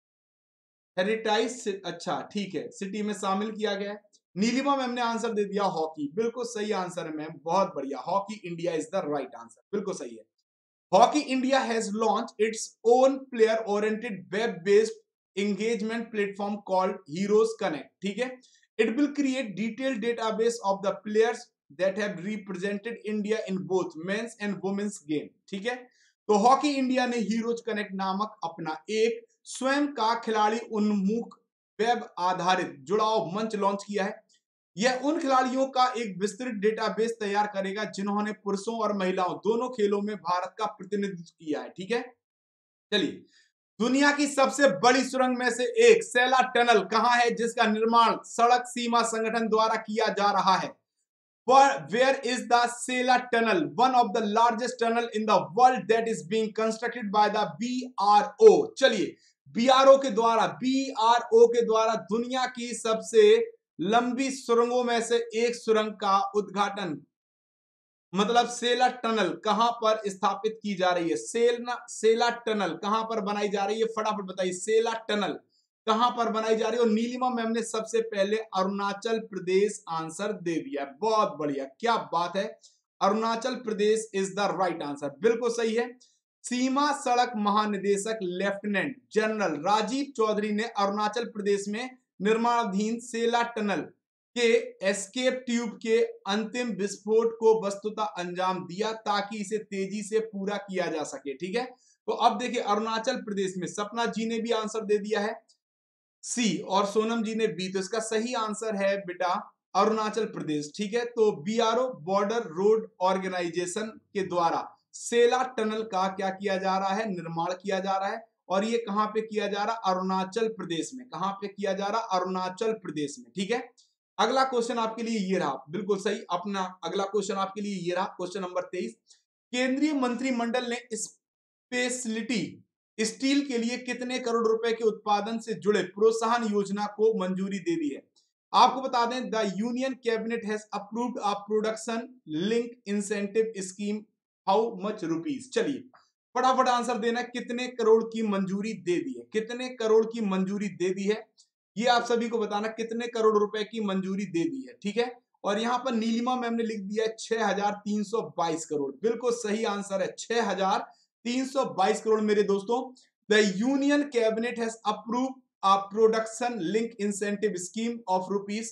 हेरिटेज, अच्छा ठीक है, सिटी में शामिल किया गया है। नीलिमा मैम ने आंसर दे दिया हॉकी, बिल्कुल सही आंसर है मैम, बहुत बढ़िया। Hockey India is the right answer, बिल्कुल सही है। Hockey India has launch its own player oriented web based engagement platform called heroes connect. ठीक है, it will create detailed database of the players that have represented India in both men's and women's game. ठीक है, तो hockey India ने heroes connect नामक अपना एक स्वयं का खिलाड़ी उन्मुख वेब आधारित जुड़ाव मंच लॉन्च किया है। यह उन खिलाड़ियों का एक विस्तृत डेटाबेस तैयार करेगा जिन्होंने पुरुषों और महिलाओं दोनों खेलों में भारत का प्रतिनिधित्व किया है। ठीक है, चलिए दुनिया की सबसे बड़ी सुरंग में से एक सेला टनल कहां है जिसका निर्माण सड़क सीमा संगठन द्वारा किया जा रहा है? Where is the Sela Tunnel, one of the largest tunnel in the world that is being constructed by the BRO? चलिए BRO के द्वारा दुनिया की सबसे लंबी सुरंगों में से एक सुरंग का उद्घाटन, मतलब सेला टनल कहां पर स्थापित की जा रही है? सेला टनल कहां पर बनाई जा रही है? फटाफट बताइए, सेला टनल कहां पर बनाई जा रही है? और नीलिमा मैम ने सबसे पहले अरुणाचल प्रदेश आंसर दे दिया, बहुत बढ़िया, क्या बात है, Arunachal Pradesh is the right answer, बिल्कुल सही है। सीमा सड़क महानिदेशक लेफ्टिनेंट जनरल राजीव चौधरी ने अरुणाचल प्रदेश में निर्माणाधीन सेला टनल के एस्केप ट्यूब के अंतिम विस्फोट को वस्तुतः अंजाम दिया ताकि इसे तेजी से पूरा किया जा सके। ठीक है, तो अब देखिए अरुणाचल प्रदेश में सपना जी ने भी आंसर दे दिया है सी और सोनम जी ने बी, तो इसका सही आंसर है बेटा अरुणाचल प्रदेश। ठीक है, तो बीआरओ बॉर्डर रोड ऑर्गेनाइजेशन के द्वारा सेला टनल का क्या किया जा रहा है? निर्माण किया जा रहा है, और ये कहां पे किया जा रहा? अरुणाचल प्रदेश में। कहां पे किया जा रहा? अरुणाचल प्रदेश में। ठीक है, अगला क्वेश्चन आपके लिए ये रहा, बिल्कुल सही, अपना अगला क्वेश्चन आपके लिए ये रहा, क्वेश्चन नंबर 23। केंद्रीय मंत्रिमंडल ने स्पेशलिटी स्टील के लिए कितने करोड़ रुपए के उत्पादन से जुड़े प्रोत्साहन योजना को मंजूरी दे दी है? आपको बता दें the union cabinet has approved a production link incentive scheme, how much rupees? चलिए फटाफट आंसर देना, कितने करोड़ की मंजूरी दे दी है? कितने करोड़ की मंजूरी दे दी है, ये आप सभी को बताना, कितने करोड़ रुपए की मंजूरी दे दी है। ठीक है, और यहां पर नीलिमा मैम ने लिख दिया है 6322 करोड़, बिल्कुल सही आंसर है 6322 करोड़ मेरे दोस्तों। The union cabinet has approve a production link incentive scheme of rupees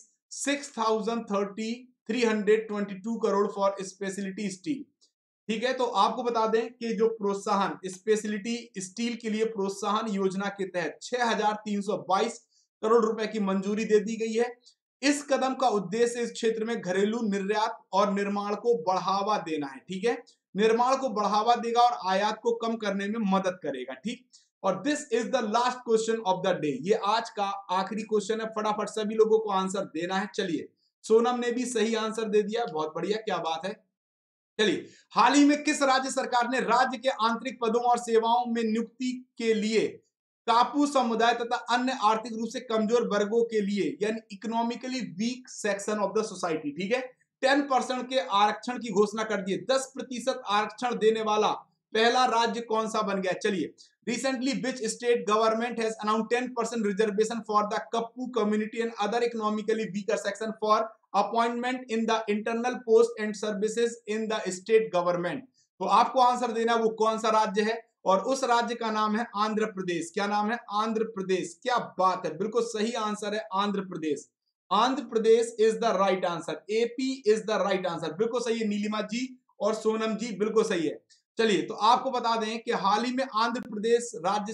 6322 crore for speciality steel. ठीक है, तो आपको बता दें कि जो प्रोत्साहन स्पेशलिटी स्टील के लिए प्रोत्साहन योजना के तहत 6322 करोड़ रुपए की मंजूरी दे दी गई है। इस कदम का उद्देश्य इस क्षेत्र में घरेलू निर्यात और निर्माण को बढ़ावा देना है। ठीक है, निर्माण को बढ़ावा देगा और आयात को कम करने में मदद करेगा। ठीक, और this is the last question of the day, ये आज का आखिरी क्वेश्चन है, फटाफट सभी लोगों को आंसर देना है। चलिए सोनम ने भी सही आंसर दे दिया, बहुत बढ़िया, क्या बात है। चलिए, हाल ही में किस राज्य सरकार ने राज्य के आंतरिक पदों और सेवाओं में नियुक्ति के लिए टापू समुदाय तथा अन्य आर्थिक रूप से कमजोर वर्गों के लिए, यानी economically weak section of the society, ठीक है, 10% के आरक्षण की घोषणा कर दी है। 10% आरक्षण देने वाला पहला राज्य कौन सा बन गया? चलिए, recently which state government has announced 10% reservation for the Kapu community and other economically weaker section for appointment in the internal post and services in the state government. तो आपको आंसर देना वो कौन सा राज्य है, और उस राज्य का नाम है आंध्र प्रदेश। क्या नाम है? आंध्र प्रदेश। क्या बात है, बिल्कुल सही आंसर है Andhra Pradesh. Andhra Pradesh is the right answer. AP is the right answer. बिल्कुल सही है नीलिमा जी और सोनम जी, बिल्कुल सही है। चलिए, तो आपको बता दें कि हाल ही में आंध्र प्रदेश राज्य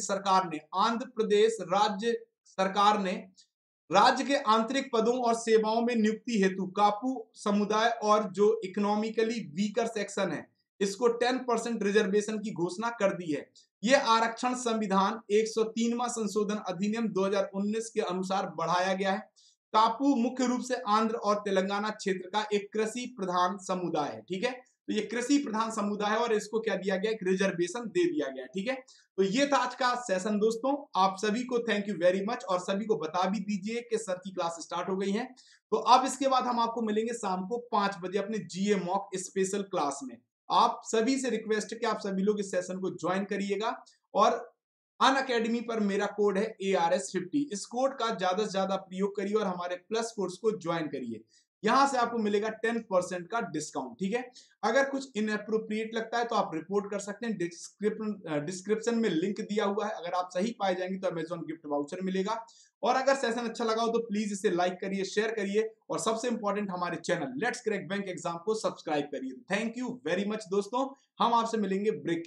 सरकार ने राज्य के आंतरिक पदों और सेवाओं में नियुक्ति हेतु कापू समुदाय और जो इकोनॉमिकली वीकर सेक्शन है इसको 10% रिजर्वेशन की घोषणा कर दी है। यह आरक्षण संविधान 103वां संशोधन अधिनियम 2019 के अनुसार बढ़ाया गया है। कापू मुख्य रूप से आंध्र और तेलंगाना क्षेत्र का एक कृषि प्रधान समुदाय है। ठीक है, तो ये कृषि प्रधान समुदाय है और इसको क्या दिया गया? एक रिजर्वेशन दे दिया गया। ठीक है, तो ये था आज का सेशन दोस्तों। आप सभी को थैंक यू वेरी मच, और सभी को बता भी दीजिए कि सर की क्लास स्टार्ट हो गई है। तो अब इसके बाद हम आपको मिलेंगे शाम को 5 बजे अपने जीए मॉक स्पेशल क्लास में। आप सभी से रिक्वेस्ट है कि आप सभी लोग इस सेशन को ज्वाइन करिएगा, और अनअकैडमी पर मेरा कोड है ARS50। इस कोड का ज्यादा से ज्यादा प्रयोग करिए और हमारे प्लस कोर्स को ज्वाइन करिए। यहां से आपको मिलेगा 10% का डिस्काउंट। ठीक है, अगर कुछ इनएप्रोप्रिएट लगता है तो आप रिपोर्ट कर सकते हैं। डिस्क्रिप्शन में लिंक दिया हुआ है, अगर आप सही पाए जाएंगे तो अमेजॉन गिफ्ट वाउचर मिलेगा। और अगर सेशन अच्छा लगा हो तो प्लीज इसे लाइक करिए, शेयर करिए, और सबसे इंपॉर्टेंट हमारे channel let's crack bank exam को सब्सक्राइब करिए। थैंक यू वेरी मच दोस्तों, हम आपसे मिलेंगे ब्रेक